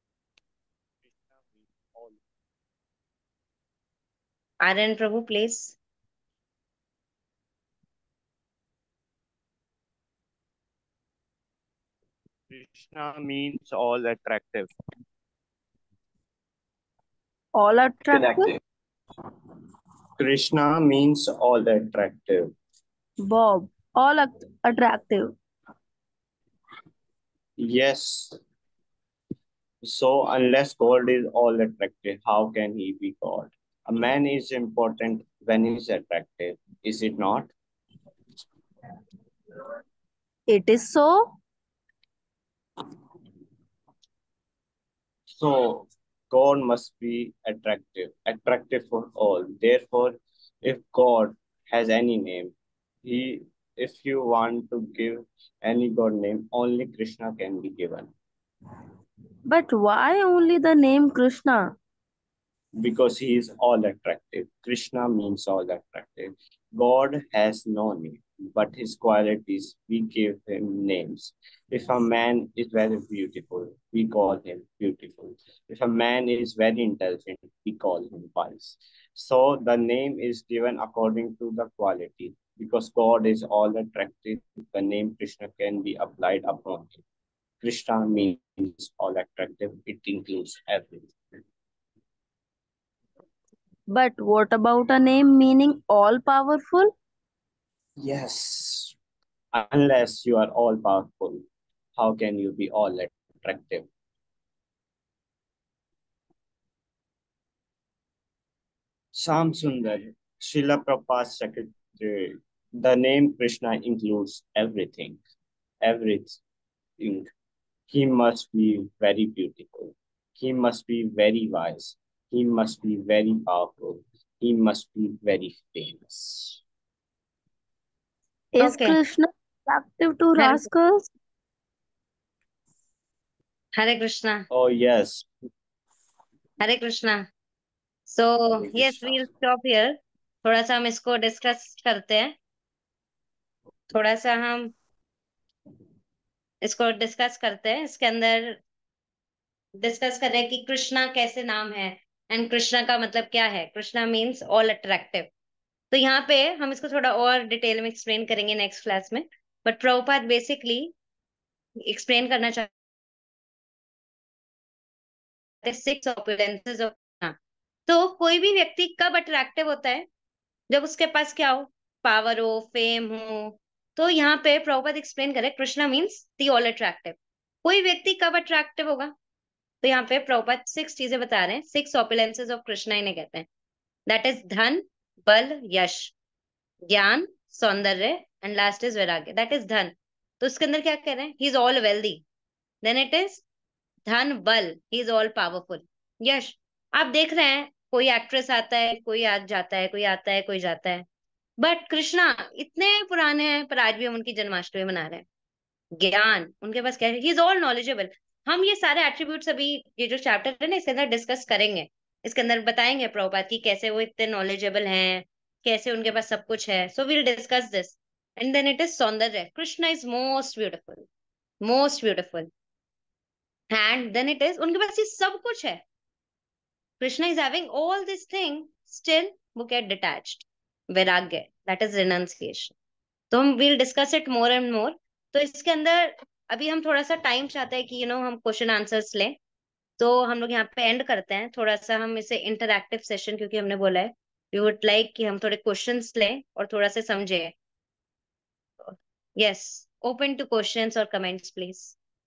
Aryan Prabhu please. Krishna means all attractive. All attractive. Krishna means all attractive. Bob, all at- attractive. Yes. So unless God is all attractive, how can he be God? A man is important when he's attractive, is it not? It is so. So God must be attractive, attractive for all. Therefore, if God has any name, he if you want to give any God name, only Krishna can be given. But why only the name Krishna? Because he is all attractive. Krishna means all attractive. God has no name, but his qualities, we give him names. If a man is very beautiful, we call him beautiful. If a man is very intelligent, we call him wise. So the name is given according to the quality. Because God is all attractive, the name Krishna can be applied upon him. Krishna means all attractive, it includes everything. But what about a name meaning all powerful? Yes, unless you are all powerful, how can you be all attractive? Sam Sundar, Srila Prabhupada's secretary. The name Krishna includes everything. Everything. He must be very beautiful. He must be very wise. He must be very powerful. He must be very famous. Is Okay. Krishna attractive to Hare, rascals? Hare Krishna. Oh, yes. Hare Krishna. So yes, Krishna. Will stop here. थोड़ा सा हम इसको डिस्कस करते हैं। थोड़ा सा हम इसको डिस्कस करते हैं। इसके अंदर डिस्कस कर रहे हैं कि कृष्णा कैसे नाम है एंड कृष्णा का मतलब क्या है। Krishna means all attractive. तो यहाँ पे हम इसको थोड़ा और डिटेल में एक्सप्लेन करेंगे नेक्स्ट क्लास में। बट प्रभुपाद बेसिकली एक्सप्लेन करना चाहते हैं सिक्स ऑपुलेंसेस ऑफ। तो कोई भी व्यक्ति कब अट्रैक्टिव होता है? जब उसके पास क्या हो, पावर हो, फेम हो। तो यहाँ पे प्रभुपाद एक्सप्लेन करे Krishna means the all attractive. कोई व्यक्ति कब अट्रैक्टिव होगा? तो यहाँ पे प्रभुपाद सिक्स चीजें बता रहे हैं। सिक्स ऑपुलेंसेस ऑफ कृष्णा इन्हें कहते हैं। दैट इज धन, बल, यश, ज्ञान, सौंदर्य एंड लास्ट इज वैराग्य। दैट इज धन। तो उसके अंदर क्या कह रहे हैं? He is all wealthy. Then it is धन, बल, ही इज ऑल पावरफुल। यश, आप देख रहे हैं कोई एक्ट्रेस आता है, कोई आ जाता है, कोई आता है, कोई जाता है। बट कृष्णा इतने पुराने हैं पर आज भी हम उनकी जन्माष्टमी मना रहे हैं। ज्ञान, उनके पास क्या है? He is all knowledgeable. हम ये सारे एट्रीब्यूट्स अभी ये जो चैप्टर है ना इसके अंदर डिस्कस करेंगे। इसके अंदर बताएंगे प्रभुपाद की कैसे वो इतने नॉलेजेबल हैं, कैसे उनके पास सब कुछ है। So will discuss this. And then it is सौंदर्य। Krishna is most beautiful, most beautiful. And then it is उनके पास ये सब कुछ है। Krishna is having all this thing, still वो गेट डिटैच्ड। वैराग्य, दैट इज रिनंसिएशन। तो हम will discuss it more and more. तो इसके अंदर अभी हम थोड़ा सा टाइम चाहते हैं कि यू नो हम क्वेश्चन आंसर्स लें। तो हम लोग यहाँ पे एंड करते हैं। थोड़ा सा हम इसे इंटरैक्टिव सेशन, क्योंकि हमने बोला है वी वुड लाइक कि हम थोड़े क्वेश्चंस लें और थोड़ा सा समझे। यस, ओपन टू क्वेश्चंस और कमेंट्स प्लीज।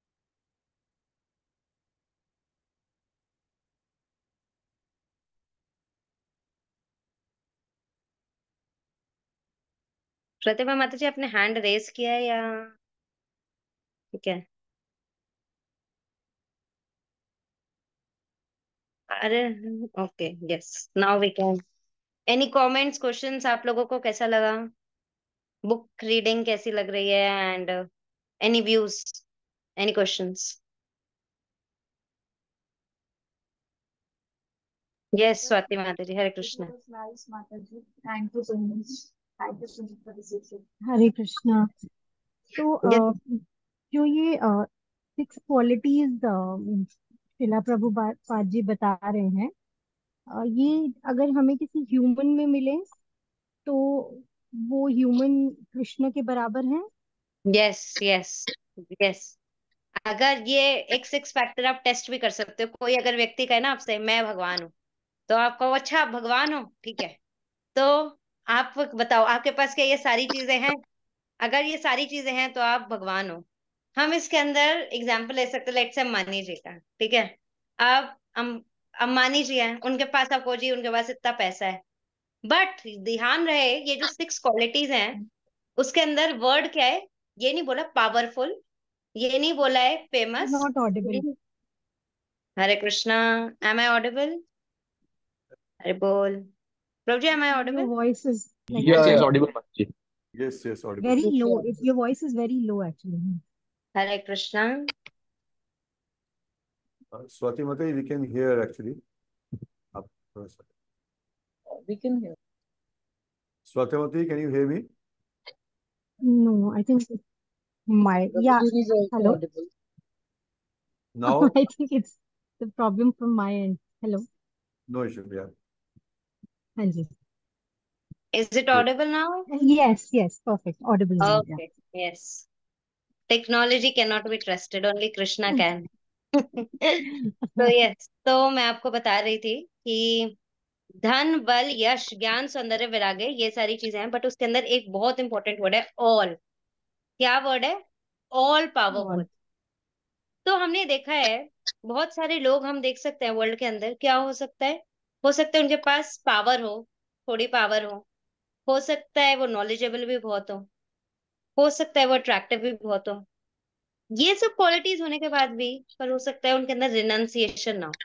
प्रतिभा माता जी, आपने हैंड रेज किया है या ठीक है? अरे okay, yes, now we can. Any comments, questions? आप लोगों को कैसा लगा? बुक रीडिंग कैसी लग रही है and any views, any questions? Yes Swati Mata ji, Hare Krishna. Nice, Mataji. Thank you so much. Thank you so much for the session. हरे कृष्णा। तो Yes. अ, जो ये सिक्स क्वालिटीज शिला प्रभुपाद जी बता रहे हैं, अ, ये अगर हमें किसी ह्यूमन में मिले तो वो ह्यूमन कृष्ण के बराबर है। Yes yes yes. अगर ये एक सिक्स फैक्टर आप टेस्ट भी कर सकते हो। कोई अगर व्यक्ति कहे ना आपसे मैं भगवान हूँ, तो आप कहो अच्छा आप भगवान हो, ठीक है, तो आप बताओ आपके पास क्या ये सारी चीजें हैं? अगर ये सारी चीजें हैं तो आप भगवान हो। हम इसके अंदर एग्जाम्पल ले सकते हैं, लेट्स से अंबानी जी का, ठीक है। अब अम, अंबानी जी हैं, उनके पास आपको जी उनके पास इतना पैसा है, बट ध्यान रहे ये जो सिक्स क्वालिटीज हैं उसके अंदर वर्ड क्या है? ये नहीं बोला पावरफुल, ये नहीं बोला है famous. Not audible. Hare Krishna, am I audible? अरे बोल प्रभु जी, am I your audible? Voice is like Yeah, Yes, yes, yeah. audible, Mataji. Yes, yes, audible. very Yes, low. yeah. It, your voice is very low actually. Hare Krishna. Uh, Swati Mataji, we can hear actually. आप थोड़ा सा- We can hear. Swati Mataji, can you hear me? No, I think it's my yeah. Prabhuji is also Hello. audible. Now, I think it's the problem from my end. Hello. no issue. Yeah. हाँ जी. Is it Great. audible now? Yes, yes, perfect. Audible now. Yeah. Okay, yes. Technology cannot be trusted, only Krishna can. तो यस, तो मैं आपको बता रही थी कि धन, बल, यश, ज्ञान, सौंदर्य, वैराग्य, ये सारी चीजें हैं, बट उसके अंदर एक बहुत इंपॉर्टेंट वर्ड है ऑल। क्या वर्ड है? All powerful. All. तो हमने देखा है बहुत सारे लोग हम देख सकते हैं वर्ल्ड के अंदर, क्या हो सकता है? हो सकता है उनके पास पावर हो, थोड़ी पावर हो हो सकता है वो नॉलेजेबल भी बहुत हो हो सकता है वो अट्रैक्टिव भी बहुत हो। ये सब क्वालिटीज होने के बाद भी पर हो सकता है उनके अंदर रिनंसिएशन ना हो।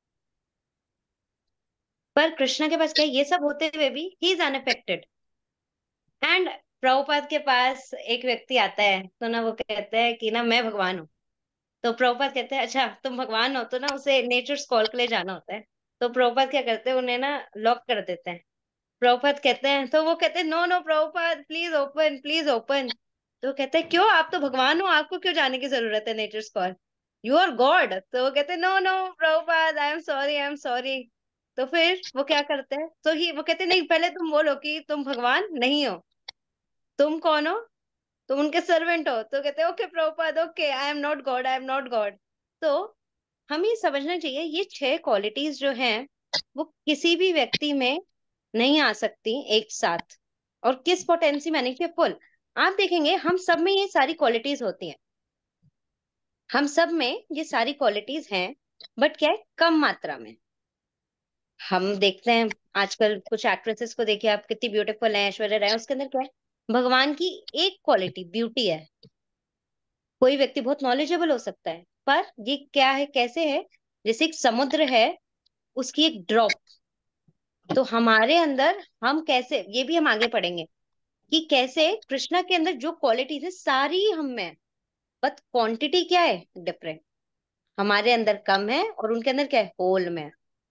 पर कृष्णा के पास क्या है? ये सब होते हुए भी he is unaffected. And Prabhupada के पास एक व्यक्ति आता है तो ना वो कहता है कि ना मैं भगवान हूँ। तो प्रभुपाद कहते हैं अच्छा तुम भगवान हो, तो ना उसे नेचर कॉल के लिए जाना होता है। तो प्रभुपाद क्या करते हैं, उन्हें ना लॉक कर देते हैं। प्रभुपाद कहते हैं, तो वो कहते हैं no no Prabhupada please open please open. तो वो कहते हैं क्यों, आप तो भगवान हो, आपको क्यों जाने की जरूरत है nature call, you are God. तो वो कहते हैं no no Prabhupada I am sorry I am sorry. तो फिर वो क्या करते हैं, तो ही वो कहते हैं नहीं पहले तुम बोलो कि तुम भगवान नहीं हो, तुम कौन हो, तुम उनके सर्वेंट हो। तो कहते हैं okay Prabhupada okay I am not God I am not God. तो हमें समझना चाहिए ये छह क्वालिटीज जो हैं वो किसी भी व्यक्ति में नहीं आ सकती एक साथ, और किस पोटेंसी में नहीं फुल। आप देखेंगे हम सब में ये सारी क्वालिटीज होती हैं, हम सब में ये सारी क्वालिटीज हैं, बट क्या है कम मात्रा में। हम देखते हैं आजकल कुछ एक्ट्रेसेस को देखिए आप, कितनी ब्यूटीफुल है, ऐश्वर्या राय, उसके अंदर क्या है, भगवान की एक क्वालिटी ब्यूटी है। कोई व्यक्ति बहुत नॉलेजेबल हो सकता है, पर ये क्या है, कैसे है, जैसे एक समुद्र है उसकी एक ड्रॉप। तो हमारे अंदर हम कैसे, ये भी हम आगे पढ़ेंगे कि कैसे कृष्णा के अंदर जो क्वालिटीज है सारी हम में, बट क्वांटिटी क्या है डिफरेंट, हमारे अंदर कम है और उनके अंदर क्या है होल में।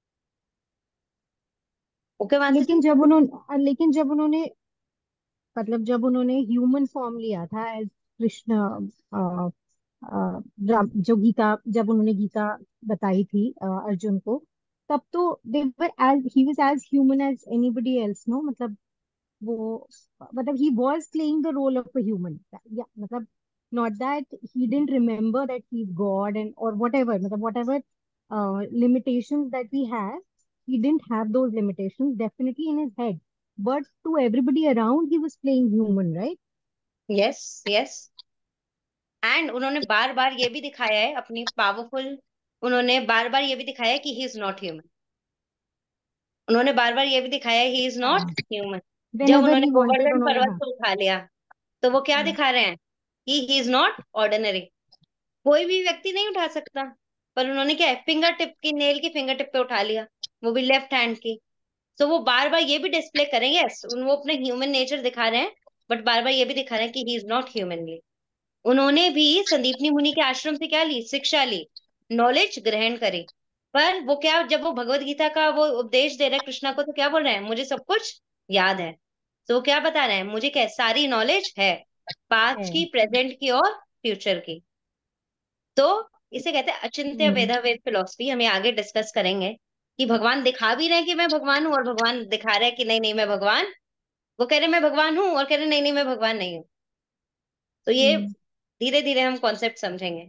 ओके माता लेकिन जी? जब उन्होंने लेकिन जब उन्होंने मतलब जब उन्होंने ह्यूमन फॉर्म लिया था as Krishna, uh, uh, Ram- जो गीता, जब उन्होंने गीता बताई थी अ, अर्जुन को, तब तो they were as he was as human as anybody else, no मतलब वो मतलब he was playing the role of a human. Yeah, मतलब not that he didn't remember that he's God and or whatever, मतलब whatever uh, limitations that we have, he didn't have those limitations definitely in his head, but to everybody around he was playing human, right? Yes yes. And उन्होंने बार बार ये भी दिखाया है अपनी पावरफुल, उन्होंने बार बार ये भी दिखाया है कि ही इज नॉट ह्यूमन। उन्होंने बार बार ये भी दिखाया है ही इज नॉट हाँ. ह्यूमन। जब Whenever उन्होंने he wanted गोवर्धन उन्होंने, पर्वत हाँ. को उठा लिया तो वो क्या हम्म. दिखा रहे हैं कि ही इज नॉट ऑर्डिनरी। कोई भी व्यक्ति नहीं उठा सकता, पर उन्होंने क्या है फिंगर टिप की, नेल की फिंगर टिप पे उठा लिया, वो भी लेफ्ट हैंड की। तो वो बार बार ये भी डिस्प्ले करें, यस वो अपने ह्यूमन नेचर दिखा रहे हैं, बट बार बार ये भी दिखा रहे हैं कि ही इज नॉट ह्यूमनली। उन्होंने भी संदीपनी मुनि के आश्रम से क्या ली, शिक्षा ली, नॉलेज ग्रहण करी। पर वो क्या, जब वो भगवत गीता का वो उपदेश दे रहे हैं कृष्णा को, तो क्या बोल रहे हैं, मुझे सब कुछ याद है। तो वो क्या बता रहे हैं, मुझे क्या सारी नॉलेज है, पास्ट है। की, प्रेजेंट की और फ्यूचर की। तो इसे कहते हैं अचिंत्य हम्म, वेदा वेद फिलोसफी। हम ये आगे डिस्कस करेंगे कि भगवान दिखा भी रहे हैं कि मैं भगवान हूँ, और भगवान दिखा रहे हैं कि नहीं नहीं मैं भगवान, वो कह रहे हैं मैं भगवान हूँ, और कह रहे हैं नहीं नहीं मैं भगवान नहीं हूँ। तो ये हम्म, धीरे धीरे हम कॉन्सेप्ट समझेंगे।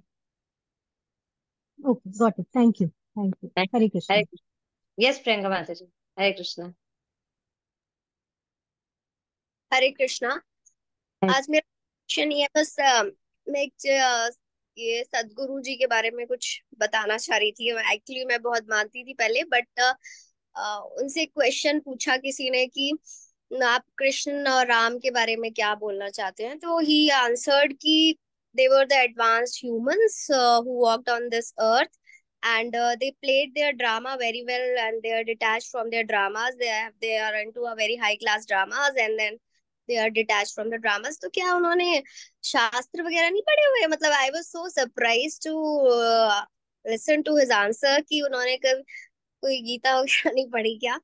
Okay, got it, thank you, thank you, Hare Hare, Krishna. Yes Priyanka Mata जी, हरे कृष्णा। हरे कृष्णा। आज मेरा क्वेश्चन ये है, बस अ, मैं एक अ, ये सदगुरु जी के बारे में कुछ बताना चाह रही थी। एक्चुअली मैं बहुत मानती थी पहले, बट उनसे एक क्वेश्चन पूछा किसी ने कि आप कृष्ण और राम के बारे में क्या बोलना चाहते हैं, तो ही आंसर्ड कि they were the advanced humans uh, who walked on this earth, and uh, they played their drama very well, and they are detached from their dramas. They have they are into a very high class dramas, and then they are detached from the dramas. तो क्या उन्होंने शास्त्र वगैरह नहीं पढ़े हुए? मतलब I was so surprise to listen to his answer कि उन्होंने कभी कोई गीता वगैरह नहीं पढ़ी क्या।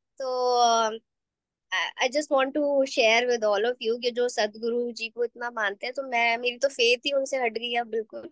तो I just want to share with all of you कि जो सदगुरु जी को इतना मानते हैं, तो मैं, मेरी तो फेथ ही उनसे हट गई है बिल्कुल।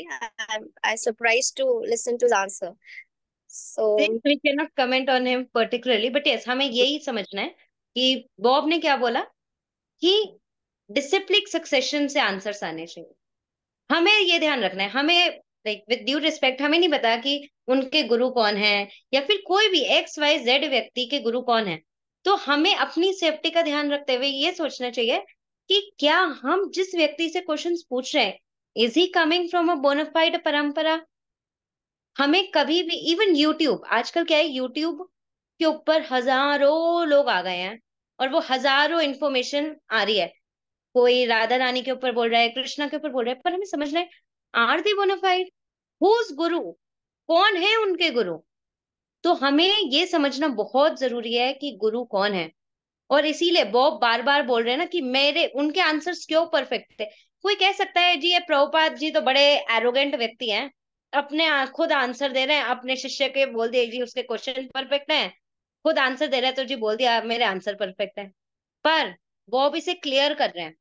I surprise to listen to answer. So we can not comment on him particularly, but yes हमें यही समझना है कि बॉब ने क्या बोला कि डिसिप्लिक सक्सेशन से आंसर्स आने चाहिए। हमें ये ध्यान रखना है, हमें लाइक विद ड्यू रिस्पेक्ट हमें नहीं पता कि उनके गुरु कौन है, या फिर कोई भी एक्स वाई जेड व्यक्ति के गुरु कौन है। तो हमें अपनी सेफ्टी का ध्यान रखते हुए ये सोचना चाहिए कि क्या हम जिस व्यक्ति से क्वेश्चंस पूछ रहे हैं, is he coming from a bona fide परंपरा। हमें कभी भी, इवन यूट्यूब, आजकल क्या है, यूट्यूब के ऊपर हजारों लोग आ गए हैं, और वो हजारों इंफॉर्मेशन आ रही है। कोई राधा रानी के ऊपर बोल रहा है, कृष्णा के ऊपर बोल रहा है, पर हमें समझना है, आर दे बोनाफाइड, हुज गुरु, कौन है उनके गुरु। तो हमें ये समझना बहुत जरूरी है कि गुरु कौन है। और इसीलिए बॉब बार बार बोल रहे हैं ना कि मेरे उनके आंसर्स क्यों परफेक्ट थे। कोई कह सकता है जी ये प्रभुपाद जी तो बड़े एरोगेंट व्यक्ति हैं, अपने आ- खुद आंसर दे रहे हैं, अपने शिष्य के बोल दिए जी उसके क्वेश्चन परफेक्ट हैं, खुद आंसर दे रहे हैं तो जी बोल दिया मेरे आंसर परफेक्ट है। पर बॉब इसे क्लियर कर रहे हैं,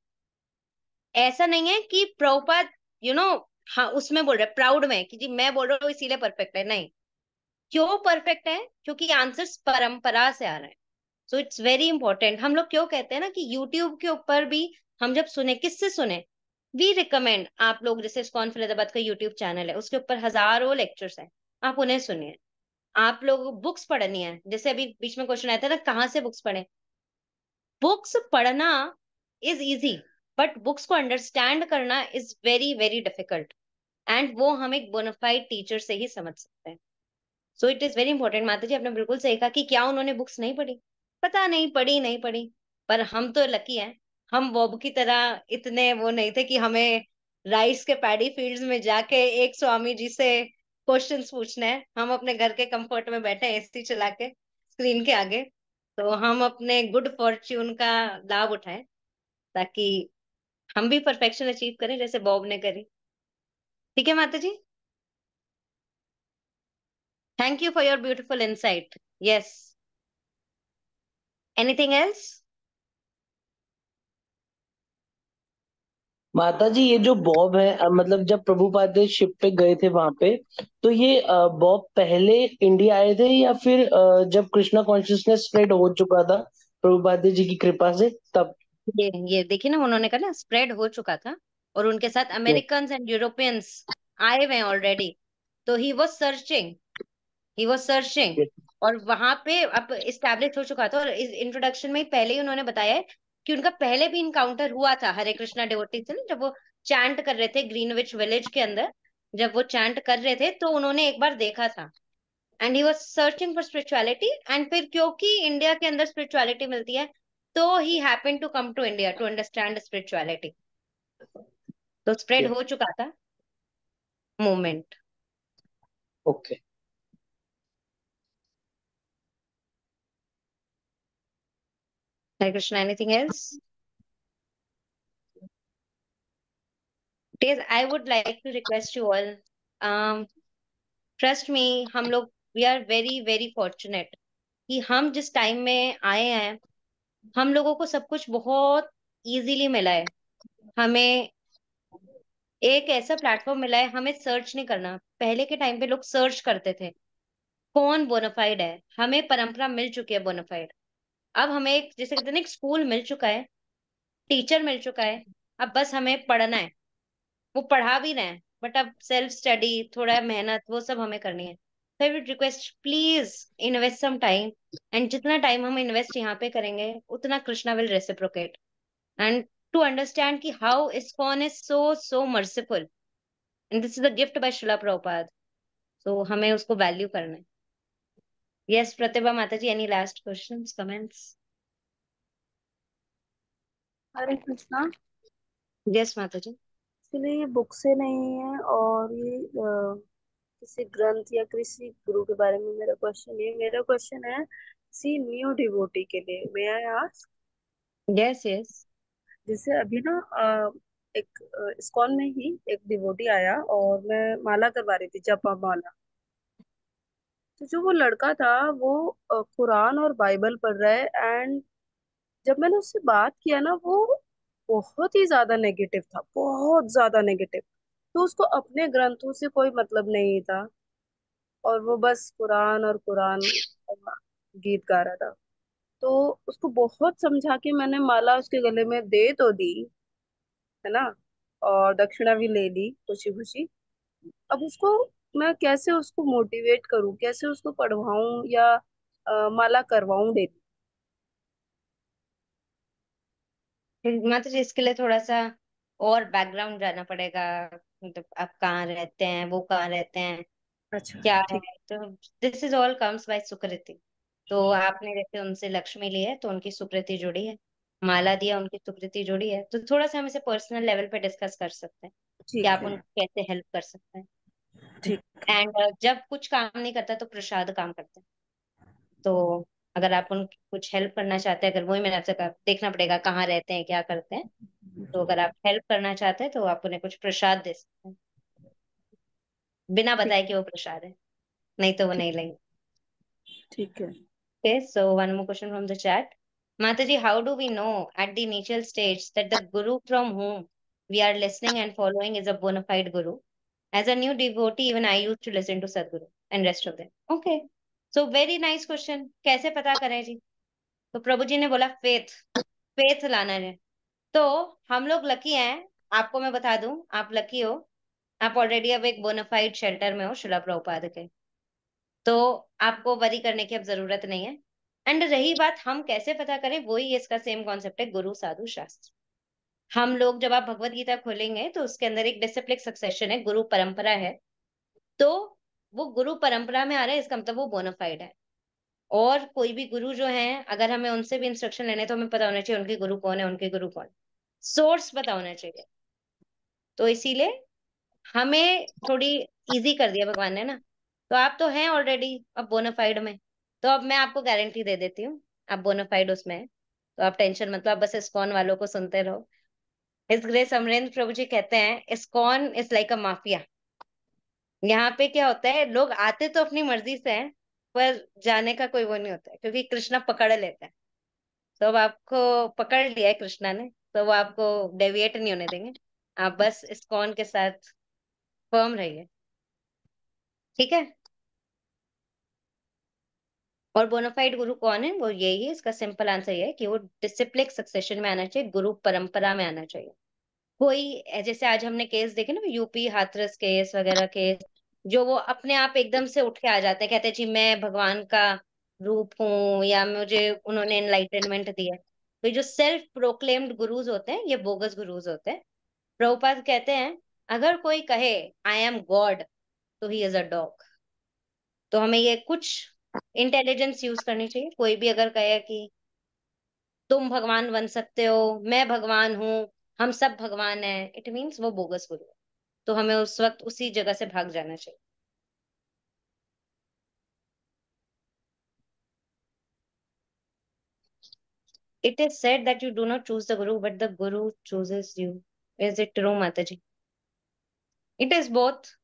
ऐसा नहीं है कि प्रभुपाद यू नो हाँ उसमें बोल रहे हैं प्राउड में कि जी मैं बोल रहा हूँ इसीलिए परफेक्ट है, नहीं। क्यों परफेक्ट है, क्योंकि आंसर्स परंपरा से आ रहे हैं। So it's very important. हम लोग क्यों कहते हैं ना कि यूट्यूब के ऊपर भी हम जब सुने, किससे सुने, वी रिकमेंड आप लोग, जैसे इस्कॉन फरीदाबाद का यूट्यूब चैनल है, उसके ऊपर हजारों लेक्चर्स हैं, आप उन्हें सुनिए। आप लोग बुक्स पढ़नी है, जैसे अभी बीच में क्वेश्चन आया था ना कहाँ से बुक्स पढ़े। बुक्स पढ़ना इज इजी, बट बुक्स को अंडरस्टैंड करना is very very difficult, and वो हम एक बोनाफाइड टीचर से ही समझ सकते हैं। So it is very important. माता जी आपने बिल्कुल सही कहा कि क्या उन्होंने बुक्स नहीं पढ़ी, पता नहीं पढ़ी नहीं पढ़ी, पर हम तो लकी हैं, हम वॉब की तरह इतने वो नहीं थे कि हमें राइस के पैडी फील्ड्स में जाके एक स्वामी जी से क्वेश्चंस पूछने हैं। हम अपने घर के कंफर्ट में बैठे एसी चला के स्क्रीन के आगे। तो हम अपने गुड फॉर्च्यून का लाभ उठाएं, ताकि हम भी परफेक्शन अचीव करें जैसे बॉब ने करी। ठीक है माता जी, thank you for your beautiful insight. Yes, anything else? माता जी ये जो बॉब है, अ, मतलब जब प्रभुपाद शिप पे गए थे वहां पे, तो ये अ, बॉब पहले इंडिया आए थे या फिर अ, जब कृष्णा कॉन्शियसनेस स्प्रेड हो चुका था प्रभुपाद जी की कृपा से तब? ये ये देखिए ना, उन्होंने कहा ना स्प्रेड हो चुका था, और उनके साथ Yes, अमेरिकन एंड यूरोपियंस आए हुए हैं ऑलरेडी। तो he was searching, he was searching, yes, और वहां पे अब इस्टेब्लिश हो चुका था। और इस इंट्रोडक्शन में ही पहले ही उन्होंने बताया है कि उनका पहले भी इनकाउंटर हुआ था हरे कृष्णा डिवोटी से ना, जब वो चैंट कर रहे थे ग्रीनविच विलेज के अंदर। जब वो चैंट कर रहे थे तो उन्होंने एक बार देखा था, and he was searching for spirituality. And फिर क्योंकि इंडिया के अंदर स्पिरिचुअलिटी मिलती है, तो he happen to come to India to understand spirituality. तो स्प्रेड yes. हो चुका था movement. Okay. Hare Krishna, anything else? Yes, I would like to request you all. Um, trust me, हम लोग we are very very fortunate कि हम जिस टाइम में आए हैं, हम लोगों को सब कुछ बहुत इजीली मिला है। हमें एक ऐसा प्लेटफॉर्म मिला है, हमें सर्च नहीं करना। पहले के टाइम पे लोग सर्च करते थे कौन बोनाफाइड है। हमें परंपरा मिल चुकी है बोनाफाइड। अब हमें एक, जैसे कहते हैं ना, एक स्कूल मिल चुका है, टीचर मिल चुका है। अब बस हमें पढ़ना है। वो पढ़ा भी रहे हैं, बट अब सेल्फ स्टडी, थोड़ा मेहनत, वो सब हमें करनी है। तो I would request, please invest some time. And जितना टाइम हम इन्वेस्ट यहाँ पे करेंगे, उतना Krishna will reciprocate. And to understand कि how ISKCON is so so merciful, and this is a gift by Srila Prabhupada. तो हमें उसको वैल्यू करना है। यस प्रतिभा माता जी, any last questions, comments? Hare Krishna. Yes माता जी। एक्चुअली ये बुक से नहीं है, और ये अ, किसी ग्रंथ या किसी गुरु के बारे में मेरा क्वेश्चन है। मेरा क्वेश्चन है सी न्यू डिवोटी के लिए। May I ask? Yes yes. जैसे अभी ना अ, एक इस्कॉन में ही एक डिवोटी आया, और मैं माला करवा रही थी, जपा माला। तो जो वो लड़का था, वो अ, कुरान और बाइबल पढ़ रहा है। एंड जब मैंने उससे बात किया ना, वो बहुत ही ज्यादा नेगेटिव था, बहुत ज्यादा नेगेटिव। तो उसको अपने ग्रंथों से कोई मतलब नहीं था, और वो बस कुरान और कुरान अ, गीत गा रहा था। तो उसको बहुत समझा के मैंने माला उसके गले में दे तो दी, है ना, और दक्षिणा भी ले ली खुशी खुशी। अब उसको मैं कैसे उसको मोटिवेट करूं, कैसे उसको पढ़वाऊं, या अ, माला करवाऊं डेली? माता जी, इसके लिए थोड़ा सा और बैकग्राउंड जाना पड़ेगा। मतलब आप कहाँ रहते हैं, वो कहाँ रहते हैं, अच्छा, क्या है। ठीक। तो this is all comes by सुकृति। तो आपने जैसे उनसे लक्ष्मी ली है, तो उनकी सुकृति जुड़ी है। माला दिया, उनकी सुकृति जुड़ी है। तो थोड़ा सा हम इसे पर्सनल लेवल पे डिस्कस कर सकते हैं कि ठीक आप है। उनको कैसे हेल्प कर सकते हैं। ठीक। एंड जब कुछ काम नहीं करता तो प्रसाद काम करता है। तो अगर आप उनकी कुछ हेल्प करना चाहते हैं, अगर वही मैंने आपसे कहा, देखना पड़ेगा कहाँ रहते हैं, क्या करते हैं। तो अगर आप हेल्प करना चाहते हैं तो आप उन्हें कुछ प्रसाद दे सकते हैं, बिना ठीक बताए है। कि वो प्रसाद है। नहीं तो वो ठीक। नहीं लेंगे। ठीक है। Okay, so one more question from the chat. Mataji, how do we know at the initial stage that the guru from whom we are listening and following is a bona fide guru? As a new devotee, even I used to listen to Sadhguru and rest of them. Okay, so very nice question. कैसे पता करें जी? तो प्रभु जी ने बोला फेथ, फेथ लाना है। तो हम लोग लकी हैं। आपको मैं बता दूं, आप लकी हो। आप ऑलरेडी अब एक बोनाफाइड शेल्टर में हो शिला प्रभुपाद के। तो आपको वरी करने की अब जरूरत नहीं है। एंड रही बात हम कैसे पता करें, वही इसका सेम कॉन्सेप्ट है, गुरु साधु शास्त्र। हम लोग जब आप भगवत गीता खोलेंगे तो उसके अंदर एक डिसिप्लिक सक्सेशन है, गुरु परंपरा है। तो वो गुरु परंपरा में आ रहा है, इसका मतलब वो बोनाफाइड है। और कोई भी गुरु जो है, अगर हमें उनसे भी इंस्ट्रक्शन लेने, तो हमें पता होना चाहिए उनके गुरु कौन है, उनके गुरु कौन, सोर्स पता होना चाहिए। तो इसीलिए हमें थोड़ी इजी कर दिया भगवान ने ना। तो आप तो हैं ऑलरेडी अब बोनाफाइड में। तो अब मैं आपको गारंटी दे देती हूँ, आप बोनाफाइड उसमें हैं। तो आप टेंशन मत लो, आप बस इस्कॉन वालों को सुनते रहो। इस ग्रेस अमरेंद्र प्रभु जी कहते हैं, ISKCON is like a mafia. यहाँ पे क्या होता है, लोग आते तो अपनी मर्जी से हैं, पर जाने का कोई वो नहीं होता है, क्योंकि कृष्णा पकड़ लेता है। तो अब आपको पकड़ लिया है कृष्णा ने, तो वो आपको डेविएट नहीं होने देंगे। आप बस इस्कॉन के साथ फर्म रहिए, ठीक है। और बोनाफाइड गुरु कौन है, वो यही है। इसका सिंपल आंसर ये है कि वो डिसिप्लिक सक्सेशन में आना चाहिए, गुरु परंपरा में आना चाहिए। कोई, जैसे आज हमने केस देखे ना, यूपी हाथरस केस वगैरह केस, जो वो अपने आप एकदम से उठ के आ जाते हैं, कहते हैं जी मैं भगवान का रूप हूँ, या मुझे उन्होंने एनलाइटनमेंट दिया है। तो ये जो सेल्फ प्रोक्लेम्ड गुरुज होते हैं, ये बोगस गुरुज होते हैं। प्रभुपाद कहते हैं, अगर कोई कहे आई एम गॉड, तो ही इज अ डॉग। तो हमें ये कुछ इंटेलिजेंस यूज करनी चाहिए। कोई भी अगर कहे कि तुम भगवान बन सकते हो, मैं भगवान हूँ, हम सब भगवान हैं, इट मीन्स वो बोगस गुरु है। तो हमें उस वक्त उसी जगह से भाग जाना चाहिए। It is said that you do not choose the guru, but the guru chooses you. Is it true माता जी? It is both.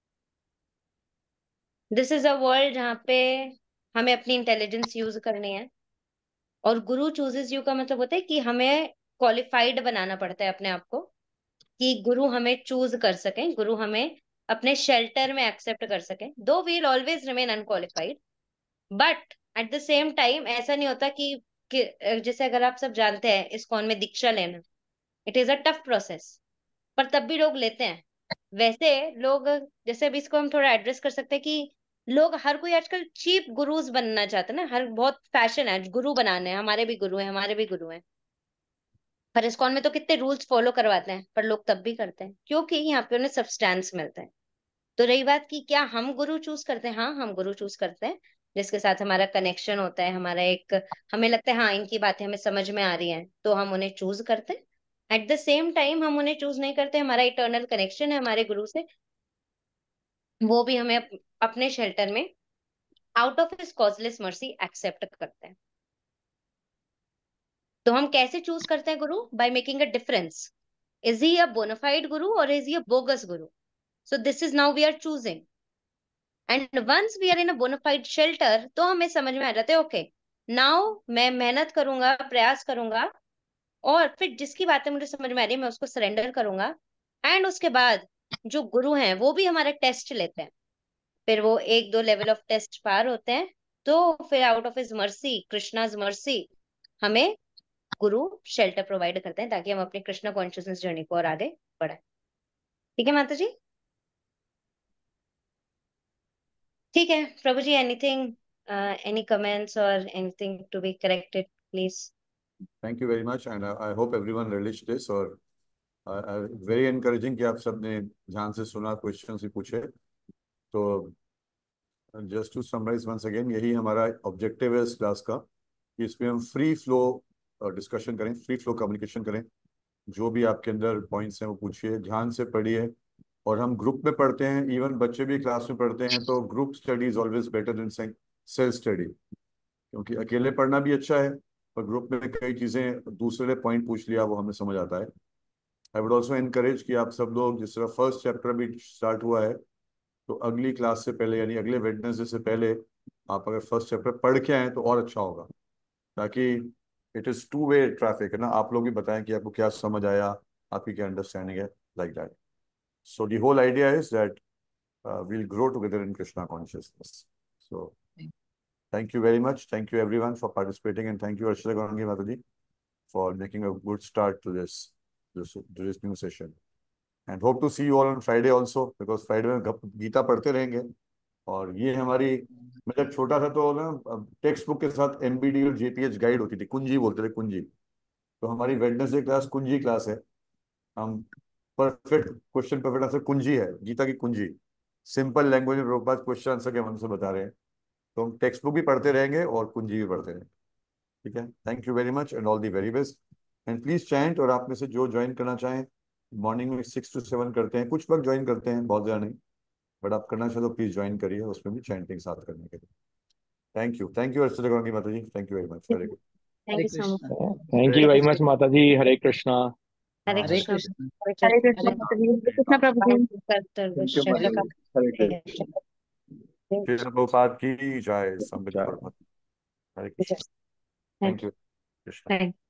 This is a world जहाँ पे हमें अपनी इंटेलिजेंस यूज करनी है, और गुरु चूजेस यू का मतलब होता है कि हमें क्वालिफाइड बनाना पड़ता है अपने आप को, कि गुरु हमें चूज कर सकें, गुरु हमें अपने शेल्टर में एक्सेप्ट कर सकें, दो we will always remain unqualified. But at the same time ऐसा नहीं होता कि, कि जैसे अगर आप सब जानते हैं इस्कॉन में दीक्षा लेना, it is a tough process, पर तब भी लोग लेते हैं। वैसे लोग, जैसे अभी इसको हम थोड़ा एड्रेस कर सकते हैं कि लोग, हर कोई आजकल चीप गुरुज बनना चाहते हैं ना, हर बहुत फैशन है गुरु बनाने, हमारे भी गुरु हैं, हमारे भी गुरु हैं। पर इस्कॉन में तो कितने रूल्स फॉलो करवाते हैं, पर लोग तब भी करते हैं क्योंकि यहाँ पे उन्हें सब्सटेंस मिलता है। तो रही बात की क्या हम गुरु चूज करते हैं, हाँ हम गुरु चूज करते हैं जिसके साथ हमारा कनेक्शन होता है, हमारा एक, हमें लगता है हाँ इनकी बातें हमें समझ में आ रही हैं, तो हम उन्हें चूज करते हैं। एट द सेम टाइम हम उन्हें चूज नहीं करते, हमारा इटर्नल कनेक्शन है हमारे गुरु से, वो भी हमें अप, अपने शेल्टर में out of his causeless mercy accept करते हैं। तो हम कैसे चूज करते हैं गुरु? By making a difference. Is he a bona fide guru और is he a bogus guru? So this is now we are choosing, and once we are in a bona fide shelter, तो हमें समझ में आ जाता है ओके नाउ मैं मेहनत करूंगा, प्रयास करूंगा, और फिर जिसकी बातें मुझे समझ में आ रही है मैं उसको सरेंडर करूंगा। एंड उसके बाद जो गुरु हैं वो भी हमारा टेस्ट लेते हैं, फिर वो एक दो लेवल ऑफ टेस्ट पार होते हैं, तो फिर out of his mercy, Krishna's mercy, हमें गुरु शेल्टर प्रोवाइड करते हैं ताकि हम अपनी कृष्णा कॉन्शियसनेस जर्नी को और आगे बढ़ाएं। ठीक है माता जी? ठीक है प्रभु जी, एनीथिंग, एनी कमेंट्स और anything to be corrected please? Thank you very much and I hope everyone realise this, और वेरी एनकरेजिंग कि आप सबने ध्यान से सुना, क्वेश्चंस भी पूछे। तो just to summarise once again, यही हमारा ऑब्जेक्टिव है इस क्लास का कि इसमें हम फ्री फ्लो डिस्कशन करें, फ्री फ्लो कम्युनिकेशन करें। जो भी आपके अंदर पॉइंट्स हैं वो पूछिए, ध्यान से पढ़िए, और हम ग्रुप में पढ़ते हैं, इवन बच्चे भी क्लास में पढ़ते हैं, तो group study is always better than self study, क्योंकि अकेले पढ़ना भी अच्छा है पर ग्रुप में कई चीज़ें, दूसरे ने पॉइंट पूछ लिया वो हमें समझ आता है। आई वुड ऑल्सो एनकरेज कि आप सब लोग, जिस तरह फर्स्ट चैप्टर भी स्टार्ट हुआ है, तो अगली क्लास से पहले यानी अगले वेडनेसडे से पहले आप अगर फर्स्ट चैप्टर पढ़ के आए तो और अच्छा होगा, ताकि it is two way traffic है ना, आप लोग भी बताएं कि आपको क्या समझ आया, आपकी क्या अंडरस्टैंडिंग है, like that. So the whole idea is that we'll grow together in Krishna consciousness. सो thank you very much, thank you everyone for participating, and thank you Archita Garangi Mataji for making a good start to this, this to this new session, and hope to see you all on Friday also, because Friday में गीता पढ़ते रहेंगे। और ये हमारी, मैं जब छोटा था तो ना टेक्स्ट बुक के साथ एमबीडी और जेपीएच गाइड होती थी, कुंजी बोलते थे, कुंजी। तो हमारी वेडनेसडे क्लास कुंजी क्लास है। हम परफेक्ट क्वेश्चन परफेक्ट आंसर कुंजी है, गीता की कुंजी, सिंपल लैंग्वेज में प्रोपात क्वेश्चन आंसर के मन से बता रहे हैं। तो हम टेक्स्ट बुक भी पढ़ते रहेंगे और कुंजी भी पढ़ते रहेंगे। ठीक है, thank you very much and all the very best, and please chant. और आप में से जो ज्वाइन करना चाहें, मॉर्निंग में सिक्स टू सेवन करते हैं, कुछ लोग ज्वाइन करते हैं, बहुत ज़्यादा नहीं, बट आप करना चाहे तो प्लीज ज्वाइन करिए, उसमें भी चैंटिंग साथ करने के लिए। Thank you, thank you Archana Gaurangi माता जी, thank you very much. Very good, thank you so much. Thank you very much माता जी। हरे कृष्णा। हरे हरे कृष्णा। कृष्ण। हरे हरे कृष्ण माता जी, हरे कृष्ण प्रभु जी। Thank you, Mother. Hare Krishna. Shri Prabhupada की जय, संविधान। Hare Krishna. Thank thank you. यू कृष्ण।